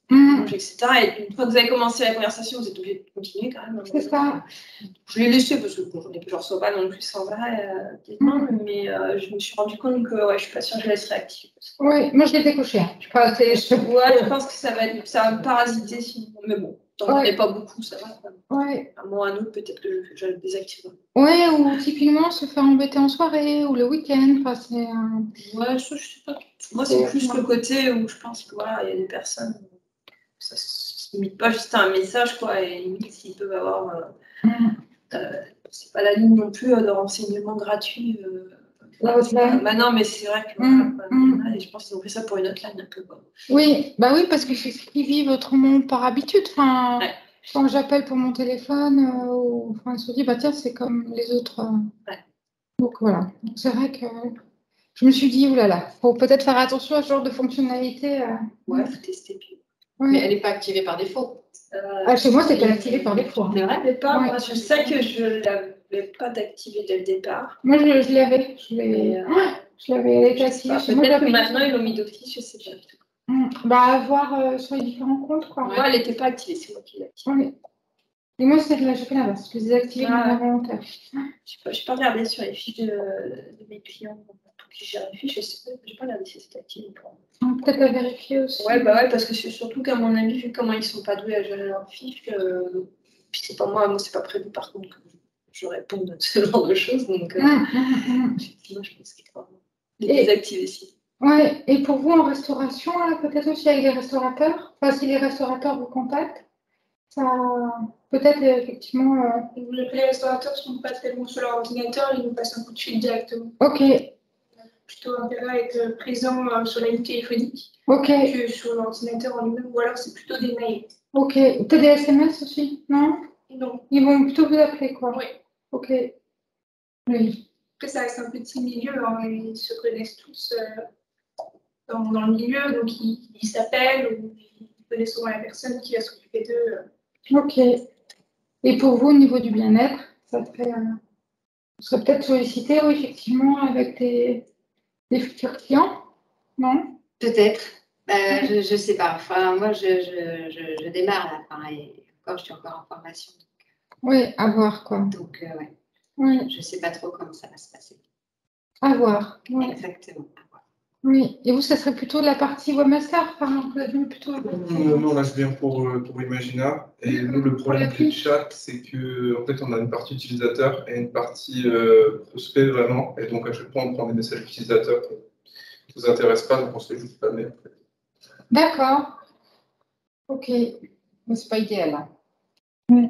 Speaker 1: Mmh.
Speaker 7: et cetera. Et une fois que vous avez commencé la conversation, vous êtes obligé de continuer quand même.
Speaker 1: C'est ça.
Speaker 7: Je l'ai laissé parce que bon, je ne reçois pas non plus sans arrêt, euh, mmh. mais euh, je me suis rendu compte que ouais, je ne suis pas sûre que je laisserai active.
Speaker 1: Oui, moi je l'ai décoché. Je pense, je...
Speaker 7: Ouais, je pense que ça va, être, ça va me parasiter sinon. Mais bon, tant qu'on n'est pas beaucoup, ça va.
Speaker 1: Ouais.
Speaker 7: À un moment ou à un autre, peut-être que je, je le désactiverai.
Speaker 1: Oui, ou typiquement se faire embêter en soirée ou le week-end. Enfin, c'est un...
Speaker 7: Ouais, ça, je sais pas. Moi, c'est plus le côté où je pense que voilà, il y a des personnes, ça ne se limite pas juste à un message, quoi, et limite s'ils peuvent avoir. Euh, mm. euh, c'est pas la ligne non plus euh, de renseignements gratuits. Euh,
Speaker 1: La hotline.
Speaker 7: Bah non, mais c'est vrai que
Speaker 1: mm.
Speaker 7: voilà, mm. et je pense qu'ils ont fait ça pour une hotline un peu. Quoi.
Speaker 1: Oui, bah oui, parce que c'est ce qu'ils vivent autrement par habitude. Enfin,
Speaker 7: ouais.
Speaker 1: Quand j'appelle pour mon téléphone, euh, ou, enfin, ils se disent, bah tiens, c'est comme les autres. Euh...
Speaker 7: Ouais.
Speaker 1: Donc voilà. C'est vrai que je me suis dit, oulala, il faut peut-être faire attention à ce genre de fonctionnalité. Euh...
Speaker 7: Ouais, il faut tester.
Speaker 3: Ouais. Mais elle n'est pas activée par défaut.
Speaker 1: Euh, ah, chez moi, c'était activé par défaut.
Speaker 7: C'est vrai, mais pas. Ouais. Moi, je sais que je ne l'avais pas d'activer dès le départ.
Speaker 1: Moi, je, je l'avais. Je l'avais. Euh... Je l'avais activé.
Speaker 7: Peut-être que maintenant, ils l'ont mis d'office, je sais pas.
Speaker 1: Mmh. Bah, à voir euh, sur les différents comptes, quoi.
Speaker 7: Moi, elle n'était pas activée, c'est moi qui l'ai activée.
Speaker 1: Oui. Et moi, c'est là, j'ai fait l'inverse. Je les ai activés
Speaker 7: ah,
Speaker 1: de volontaire.
Speaker 7: Je n'ai pas, pas regardé sur les fiches de, de mes clients pour qui j'ai les fiches. Je n'ai pas regardé si c'était activé ou pas.
Speaker 1: Peut-être à vérifier aussi.
Speaker 7: Ouais, bah ouais, parce que c'est surtout qu'à mon avis, vu comment ils ne sont pas doués à gérer leurs fiches, euh, puis c'est pas moi, moi, c'est pas prévu par contre que je réponde à ce genre de choses. Donc, euh, mmh, mmh, effectivement, je pense qu'il faut les désactiver ici.
Speaker 1: Ouais, et pour vous en restauration, peut-être aussi avec les restaurateurs, enfin si les restaurateurs vous contactent, ça peut-être effectivement. Euh...
Speaker 4: Les restaurateurs ne sont pas tellement sur leur ordinateur, ils nous passent un coup de fil directement.
Speaker 1: Ok.
Speaker 4: On a plutôt intérêt à être présent euh, sur la ligne téléphonique
Speaker 1: ok.
Speaker 4: que sur l'ordinateur en lui-même, ou alors c'est plutôt des mails.
Speaker 1: Ok. Peut-être des S M S aussi, non?
Speaker 4: Non.
Speaker 1: Ils vont plutôt vous appeler, quoi.
Speaker 4: Oui.
Speaker 1: Ok. Oui.
Speaker 4: Après, ça reste un petit milieu, hein, ils se connaissent tous. Euh... Dans, dans le milieu, donc ils, ils s'appellent ou ils connaissent souvent la personne qui va s'occuper d'eux.
Speaker 1: Ok. Et pour vous, au niveau du bien-être, ça serait, euh, serait peut-être sollicité, oui, effectivement, avec des, des futurs clients, non?
Speaker 3: Peut-être. Euh, je ne sais pas. Enfin, moi, je, je, je, je démarre là. Enfin, et encore, je suis encore en formation. Donc,
Speaker 1: oui, à voir, quoi.
Speaker 3: Donc, euh, ouais.
Speaker 1: Oui.
Speaker 3: Je ne sais pas trop comment ça va se passer.
Speaker 1: À voir. Ouais.
Speaker 3: Exactement.
Speaker 1: Oui, et vous, ça serait plutôt la partie webmaster, par exemple, plutôt.
Speaker 5: Non, non, là je viens pour, pour Imagina. Et nous, le problème du chat, c'est que en fait, on a une partie utilisateur et une partie euh, prospect vraiment. Et donc, à chaque fois, on prend des messages utilisateurs qui ne nous intéressent pas, donc on se fait juste spammer. En fait.
Speaker 1: D'accord. Ok. Mais c'est pas idéal. Hein. Oui.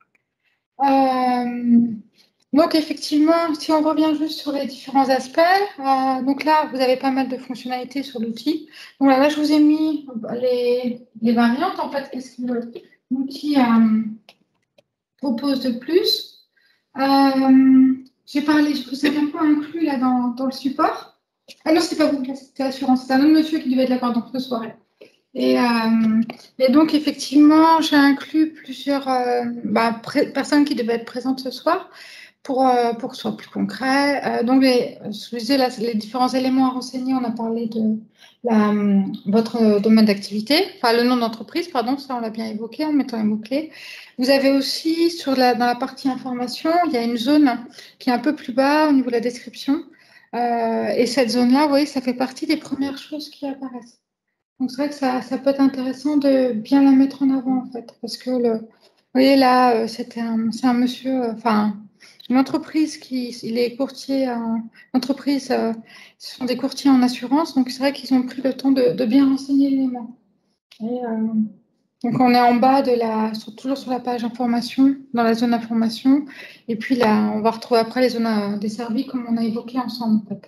Speaker 1: Euh... Donc, effectivement, si on revient juste sur les différents aspects, euh, donc là, vous avez pas mal de fonctionnalités sur l'outil. Donc là, là, je vous ai mis les, les variantes. En fait, qu'est-ce que l'outil euh, propose de plus? euh, J'ai parlé, je vous ai un peu inclus là dans, dans le support. Ah non, c'est pas vous, c'était l'assurance. C'est un autre monsieur qui devait être là, pardon, ce soir. Et, euh, et donc, effectivement, j'ai inclus plusieurs euh, bah, personnes qui devaient être présentes ce soir. Pour, euh, pour que ce soit plus concret. Euh, donc, les, je disais, là, les différents éléments à renseigner, on a parlé de la, votre domaine d'activité, enfin le nom d'entreprise, pardon, ça on l'a bien évoqué en mettant les mots-clés. Vous avez aussi, sur la, dans la partie information, il y a une zone qui est un peu plus bas au niveau de la description. Euh, et cette zone-là, vous voyez, ça fait partie des premières choses qui apparaissent. Donc, c'est vrai que ça, ça peut être intéressant de bien la mettre en avant, en fait, parce que, le, vous voyez, là, c'était un, c'est un monsieur, enfin, une entreprise qui, il est courtier en entreprise, euh, ce sont des courtiers en assurance, donc c'est vrai qu'ils ont pris le temps de, de bien renseigner l'élément. Et, euh, donc on est en bas de la, sur, toujours sur la page information, dans la zone information, et puis là, on va retrouver après les zones desservies comme on a évoqué ensemble. En fait.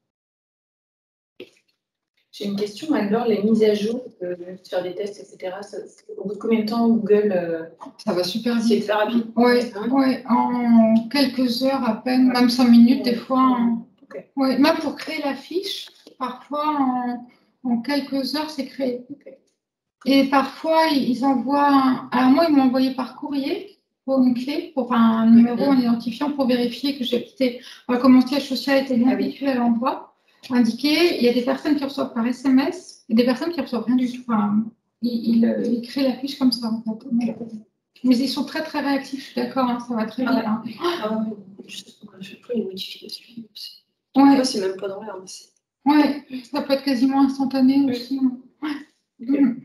Speaker 2: J'ai une question, Anne-Laure, les mises à jour, euh, faire des tests, et cetera. Ça, au bout de combien de temps Google euh,
Speaker 1: ça va super vite.
Speaker 2: C'est très rapide.
Speaker 1: Oui, ouais, en quelques heures à peine, même cinq minutes des fois. En...
Speaker 2: Okay.
Speaker 1: Ouais, même pour créer la fiche, parfois en, en quelques heures c'est créé. Okay. Et parfois ils envoient. Un... Alors moi ils m'ont envoyé par courrier pour une clé, pour un numéro en identifiant pour vérifier que j'habitais. Comme mon siège social était bien habitué à l'endroit indiqué. Il y a des personnes qui reçoivent par S M S et des personnes qui reçoivent rien du tout. Enfin, il, il, il crée la fiche comme ça, en fait. Mais ils sont très, très réactifs, je suis d'accord, hein, ça va très vite.
Speaker 7: Ah ouais.
Speaker 1: Hein.
Speaker 7: Ah ouais, juste, à chaque fois, ils modifient la suite.
Speaker 1: Ouais.
Speaker 7: Moi, c'est même pas dans l'air.
Speaker 1: Ouais, ça peut être quasiment instantané aussi. Ouais.
Speaker 3: Okay. Mmh.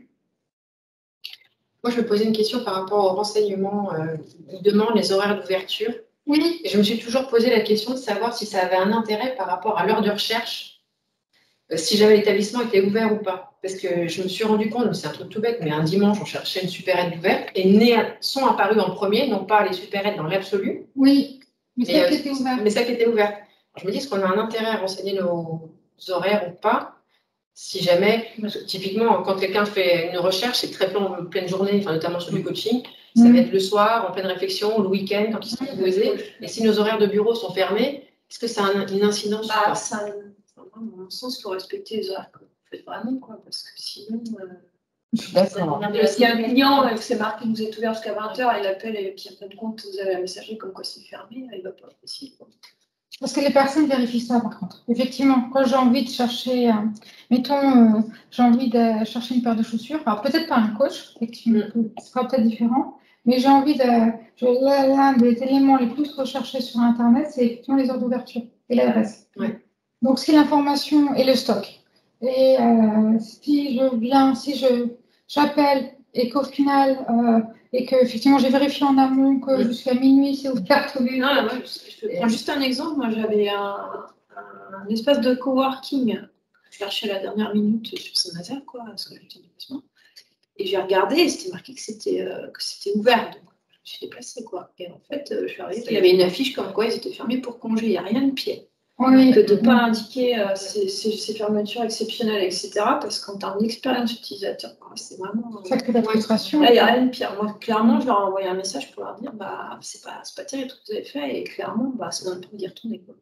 Speaker 3: Moi, je me posais une question par rapport au renseignement. Euh, ils demandent les horaires d'ouverture.
Speaker 1: Oui.
Speaker 3: Et je me suis toujours posé la question de savoir si ça avait un intérêt par rapport à l'heure de recherche, euh, si jamais l'établissement était ouvert ou pas. Parce que je me suis rendu compte, c'est un truc tout bête, mais un dimanche, on cherchait une supérette ouverte et né, sont apparus en premier, non pas les supérettes dans l'absolu.
Speaker 1: Oui, mais celle
Speaker 3: euh,
Speaker 1: qui était ouverte.
Speaker 3: Mais celle qui était ouverte. Alors, je me dis, est-ce qu'on a un intérêt à renseigner nos horaires ou pas? Si jamais, typiquement, quand quelqu'un fait une recherche, c'est très plein, en pleine journée, enfin, notamment sur du coaching, ça va être le soir, en pleine réflexion, le week-end, quand ils sont posés. Et si nos horaires de bureau sont fermés, est-ce que ça a un, une incidence?
Speaker 7: Bah, ça, à mon sens, il faut respecter les horaires que vous faites vraiment, quoi, parce que sinon. Euh...
Speaker 1: D'accord.
Speaker 7: S'il y a un client, euh, c'est marqué, vous êtes ouvert jusqu'à vingt heures, il appelle et puis en fin de compte, vous avez la messagerie comme quoi c'est fermé, il ne va pas possible.
Speaker 1: Parce que les personnes vérifient ça, par contre. Effectivement, quand j'ai envie de chercher, euh, mettons, euh, j'ai envie de chercher une paire de chaussures, alors peut-être pas un coach, effectivement, ce sera peut-être différent, mais j'ai envie de. L'un des éléments les plus recherchés sur Internet, c'est effectivement les heures d'ouverture et l'adresse.
Speaker 3: Ouais.
Speaker 1: Donc, si l'information et le stock. Et euh, si je viens, si je j'appelle et qu'au final, euh, et que effectivement j'ai vérifié en amont que
Speaker 7: oui.
Speaker 1: jusqu'à minuit c'est ouvert tous les
Speaker 7: jours. Non, moi, je, je prends juste un exemple. Moi, j'avais un, un, un espace de coworking. Je cherchais à la dernière minute sur Saint-Nazaire, quoi, parce que j'étais en déplacement. Et j'ai regardé et c'était marqué que c'était euh, que c'était ouvert. Donc, je me suis déplacée, quoi. Et en fait, euh, je suis arrivée, il y avait une affiche comme quoi ils étaient fermés pour congé. Il n'y a rien de pied.
Speaker 1: Oui.
Speaker 7: Que de ne pas indiquer euh, ces, ces, ces fermetures exceptionnelles, et cetera. Parce qu'en termes d'expérience utilisateur, c'est vraiment.
Speaker 1: Ça crée de la frustration.
Speaker 7: Là, il n'y a rien de pire. Moi, clairement, je leur ai envoyé un message pour leur dire bah, c'est pas, pas terrible ce que vous avez fait, et clairement, bah, ça donne le temps d'y retourner. Quoi.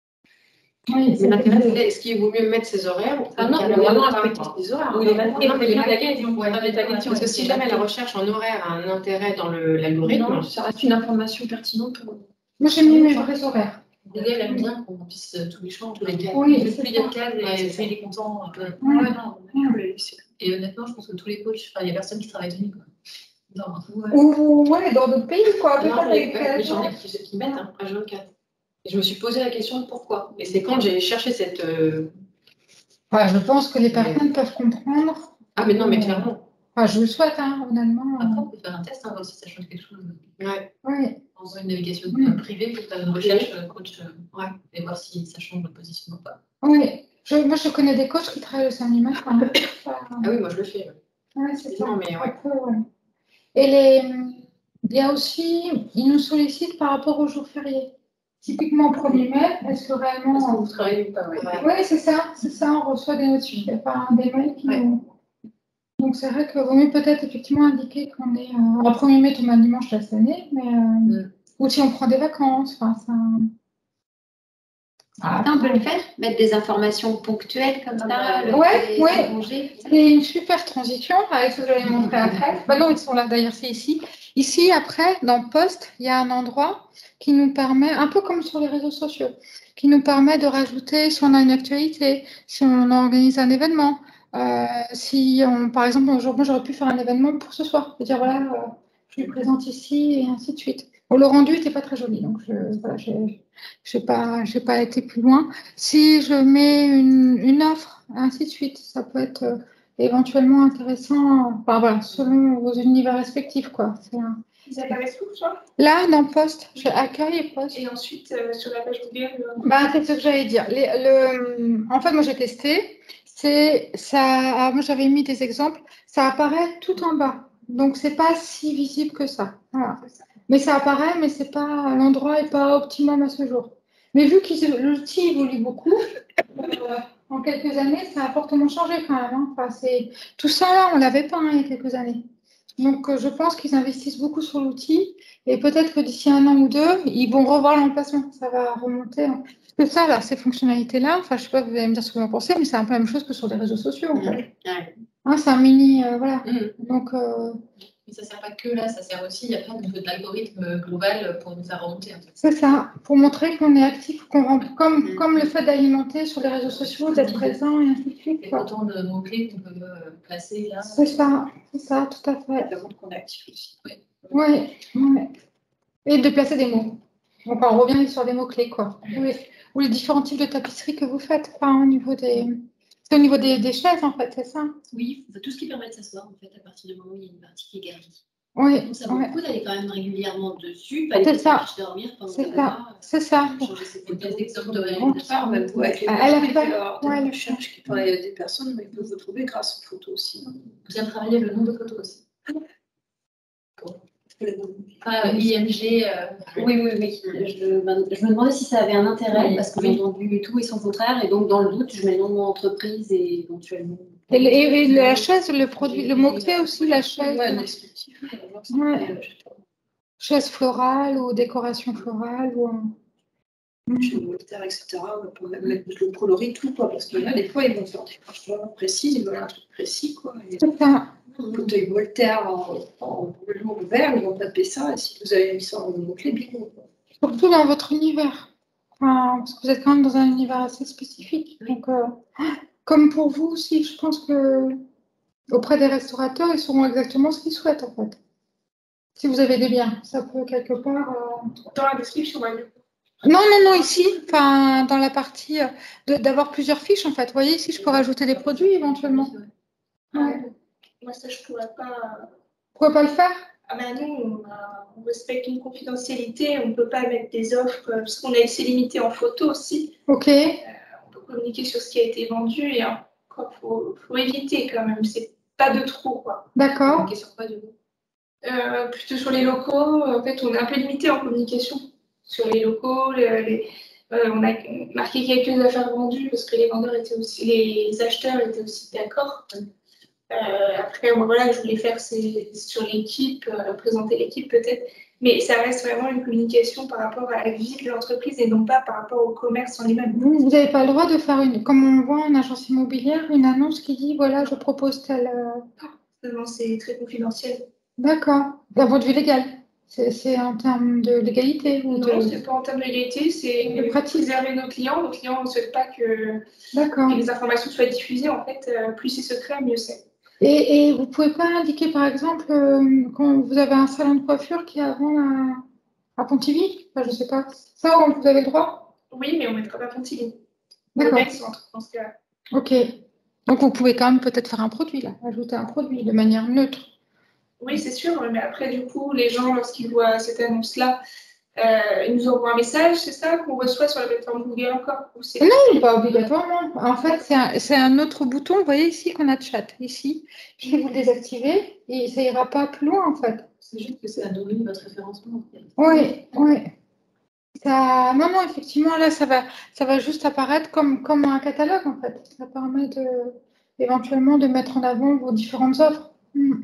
Speaker 1: Oui,
Speaker 3: mais l'intérêt, c'est est-ce qu'il vaut mieux mettre ses horaires ou
Speaker 7: ah non, il y a vraiment respecter ses horaires.
Speaker 3: Oui, parce que si jamais la recherche en horaire a un intérêt dans l'algorithme,
Speaker 7: ça reste une information pertinente pour.
Speaker 1: Moi, j'ai mis mes vrais horaires.
Speaker 2: L'idée, elle aime bien qu'on remplisse tous les champs, tous les cas.
Speaker 1: Oui,
Speaker 2: plus il y a de cases, et plus il est content.
Speaker 1: Ouais, non,
Speaker 2: et honnêtement, je pense que tous les coachs, il n'y a personne qui travaille de nuit.
Speaker 1: Non. Ouais. Ou ouais, dans d'autres pays, quoi.
Speaker 3: Non, il y a des gens qui, qui mettent hein, H vingt-quatre. Et je me suis posé la question de pourquoi. Et c'est quand j'ai cherché cette. Euh...
Speaker 1: Ouais, je pense que les personnes mais... peuvent comprendre.
Speaker 3: Ah, mais non, mais clairement.
Speaker 1: Enfin, je le souhaite, hein, honnêtement.
Speaker 2: Après, on peut faire un test, hein, voir si ça change quelque chose.
Speaker 3: Ouais.
Speaker 1: Ouais.
Speaker 2: En faisant une navigation mmh. privée pour faire une recherche euh, coach euh, ouais, et voir si ça change de positionnement ou pas.
Speaker 1: Oui, je, moi je connais des coachs qui travaillent le samedi matin.
Speaker 3: Ah oui, moi je le fais.
Speaker 1: Ouais, c'est ça.
Speaker 3: Non, mais ouais.
Speaker 1: Peu, ouais. Et les, il y a aussi, ils nous sollicitent par rapport aux jours fériés. Typiquement, premier mai, est-ce que réellement.
Speaker 3: Est-ce que vous travaillez ou pas? Oui,
Speaker 1: ouais. ouais, c'est ça, c'est ça, on reçoit des notifications, enfin, des mails qui ouais. nous. Donc, c'est vrai qu'il vaut mieux peut-être effectivement indiquer qu'on est. Euh... Alors, premier mai tombe un dimanche cette année, mais. Euh... Mm. Ou si on prend des vacances, enfin, ça.
Speaker 3: Ah,
Speaker 6: on peut le faire, mettre des informations ponctuelles comme ça.
Speaker 1: Oui, ouais. C'est une super transition avec ce que je vais montrer après. Bah non, ils sont là d'ailleurs, c'est ici. Ici, après, dans Post, il y a un endroit qui nous permet, un peu comme sur les réseaux sociaux, qui nous permet de rajouter si on a une actualité, si on organise un événement. Euh, si on, par exemple, moi j'aurais pu faire un événement pour ce soir, c'est-à-dire voilà, euh, je le présente ici et ainsi de suite. Bon, le rendu n'était pas très joli, donc je voilà, j'ai j'ai pas j'ai pas été plus loin. Si je mets une, une offre, ainsi de suite, ça peut être euh, éventuellement intéressant, enfin, voilà, selon vos univers respectifs, quoi. Un...
Speaker 4: Vous apparaissent où, ça?
Speaker 1: Là, dans Post, je accueille et Post.
Speaker 4: Et ensuite, euh, sur la page Google. Euh...
Speaker 1: Bah, c'est ce que j'allais dire. Les, le, en fait, moi, j'ai testé. C'est ça. Moi, j'avais mis des exemples. Ça apparaît tout en bas, donc c'est pas si visible que ça. Voilà. Mais ça apparaît, mais c'est pas l'endroit n'est pas optimum à ce jour. Mais vu que l'outil évolue beaucoup, euh, en quelques années, ça a fortement changé quand même. Hein. Enfin, c'est tout ça là, on l'avait pas hein, il y a quelques années. Donc, euh, je pense qu'ils investissent beaucoup sur l'outil et peut-être que d'ici un an ou deux, ils vont revoir l'emplacement. Ça va remonter. Hein. Parce que ça, là, ces fonctionnalités-là, enfin, je sais pas, vous allez me dire ce que vous en pensez, mais c'est un peu la même chose que sur les réseaux sociaux. En fait.
Speaker 3: Ouais.
Speaker 1: Hein, c'est un mini, euh, voilà. Mm. Donc, euh,
Speaker 3: Mais ça ne sert pas que là, ça sert aussi après au niveau de l'algorithme global pour nous faire remonter. En fait.
Speaker 1: C'est ça, pour montrer qu'on est actif, qu'on rend, comme, mmh. comme le fait d'alimenter sur les réseaux sociaux, d'être présent et ainsi de suite.
Speaker 3: Il y a autant de mots-clés qu'on peut euh, placer là.
Speaker 1: C'est ça, c'est ça, tout à fait.
Speaker 7: Ça montre qu'on est actif aussi.
Speaker 1: Oui, ouais, ouais. Et de placer des mots. Donc on revient sur des mots-clés, quoi. Oui. Ou les différents types de tapisseries que vous faites, enfin, au niveau des. C'est au niveau des, des chaises, en fait, c'est ça?
Speaker 6: Oui, tout ce qui permet de s'asseoir, en fait, à partir du moment où il y a une partie qui est garnie.
Speaker 1: Oui.
Speaker 6: Donc ça vaut
Speaker 1: ouais.
Speaker 6: le coup d'aller quand même régulièrement dessus, pas
Speaker 1: c'est ça.
Speaker 6: dormir pendant
Speaker 1: c'est ça. C'est ça.
Speaker 3: Changer ses photos d'exemple de réalisation.
Speaker 7: Même vous, avec les
Speaker 1: à la fin,
Speaker 7: alors,
Speaker 1: ouais,
Speaker 7: des recherches qui parlent des personnes, mais ils peuvent vous trouver grâce aux photos aussi.
Speaker 3: Bien travailler le nombre de photos aussi.
Speaker 6: Ah, I M G. Euh... Oui, oui, oui. Je, je me demandais si ça avait un intérêt, oui, parce que oui. J'ai entendu tout et son contraire, et donc dans le doute, je mets le nom de mon entreprise et éventuellement.
Speaker 1: Et, et, et la chaise, le produit, le mot-clé aussi, la chaise.
Speaker 7: Ouais,
Speaker 1: ouais. Chaise florale ou décoration florale ou.
Speaker 7: Chez Voltaire, et cetera. Pour mettre le coloris, tout, quoi. Parce que là, des fois, ils vont faire des choses précises, ils veulent un truc précis, quoi. Et
Speaker 1: c'est ça.
Speaker 7: Un fauteuil Voltaire en, en velours vert, ils vont taper ça, et si vous avez mis ça en mot-clé, bingo.
Speaker 1: Surtout dans votre univers. Enfin, parce que vous êtes quand même dans un univers assez spécifique. Donc, euh, comme pour vous aussi, je pense que auprès des restaurateurs, ils sauront exactement ce qu'ils souhaitent, en fait. Si vous avez des biens, ça peut quelque part. Euh...
Speaker 4: Dans la description, ouais.
Speaker 1: Non, non, non, ici, enfin, dans la partie euh, d'avoir plusieurs fiches, en fait. Vous voyez, ici, je peux rajouter des produits éventuellement. Ouais.
Speaker 4: Moi, ça, je ne pourrais pas.
Speaker 1: Pourquoi pas le faire?
Speaker 4: Ah ben nous, on, a, on respecte une confidentialité, on ne peut pas mettre des offres, parce qu'on a essayé limité en photo aussi.
Speaker 1: Ok.
Speaker 4: Euh, on peut communiquer sur ce qui a été vendu, et encore, il faut, faut éviter quand même, c'est pas de trop, quoi.
Speaker 1: D'accord.
Speaker 3: Okay, sur quoi, du coup
Speaker 4: euh, Plutôt sur les locaux, en fait, on est un peu limité en communication sur les locaux, les, les, euh, on a marqué quelques affaires vendues, parce que les vendeurs étaient aussi, les acheteurs étaient aussi d'accord. Euh, après, bon, voilà, je voulais faire c'est sur l'équipe, euh, présenter l'équipe peut-être, mais ça reste vraiment une communication par rapport à la vie de l'entreprise et non pas par rapport au commerce en lui-même.
Speaker 1: Vous n'avez pas le droit de faire, une, comme on voit en agence immobilière, une annonce qui dit voilà, je propose tel.
Speaker 4: Euh... Non, c'est très confidentiel.
Speaker 1: D'accord. D'un point de vue légal. C'est en termes de légalité ou
Speaker 4: Non,
Speaker 1: de...
Speaker 4: c'est pas en termes de légalité, c'est préserver nos clients. Nos clients ne souhaitent pas que, que les informations soient diffusées. En fait, euh, plus c'est secret, mieux c'est.
Speaker 1: Et, et vous ne pouvez pas indiquer, par exemple, euh, quand vous avez un salon de coiffure qui est avant à, à Pontivy, enfin, je ne sais pas. Ça, vous avez le droit?
Speaker 4: Oui, mais on mettra pas Pontivy.
Speaker 1: D'accord.
Speaker 4: Dans ce cas-là.
Speaker 1: Ok. Donc, vous pouvez quand même peut-être faire un produit, là, ajouter un produit de manière neutre.
Speaker 4: Oui, c'est sûr, mais après, du coup, les gens, lorsqu'ils voient cette annonce-là, euh, ils nous envoient un message, c'est ça, qu'on reçoit sur la plateforme Google encore?
Speaker 1: Non, pas obligatoirement. En fait, c'est un, un autre bouton, vous voyez ici, qu'on a de chat, ici. Si vous le désactivez, et ça ira pas plus loin, en fait.
Speaker 3: C'est juste que ça domine votre référencement.
Speaker 1: Oui, oui. Ça... Non, non, effectivement, là, ça va, ça va juste apparaître comme, comme un catalogue, en fait. Ça permet de, éventuellement de mettre en avant vos différentes offres. Hmm.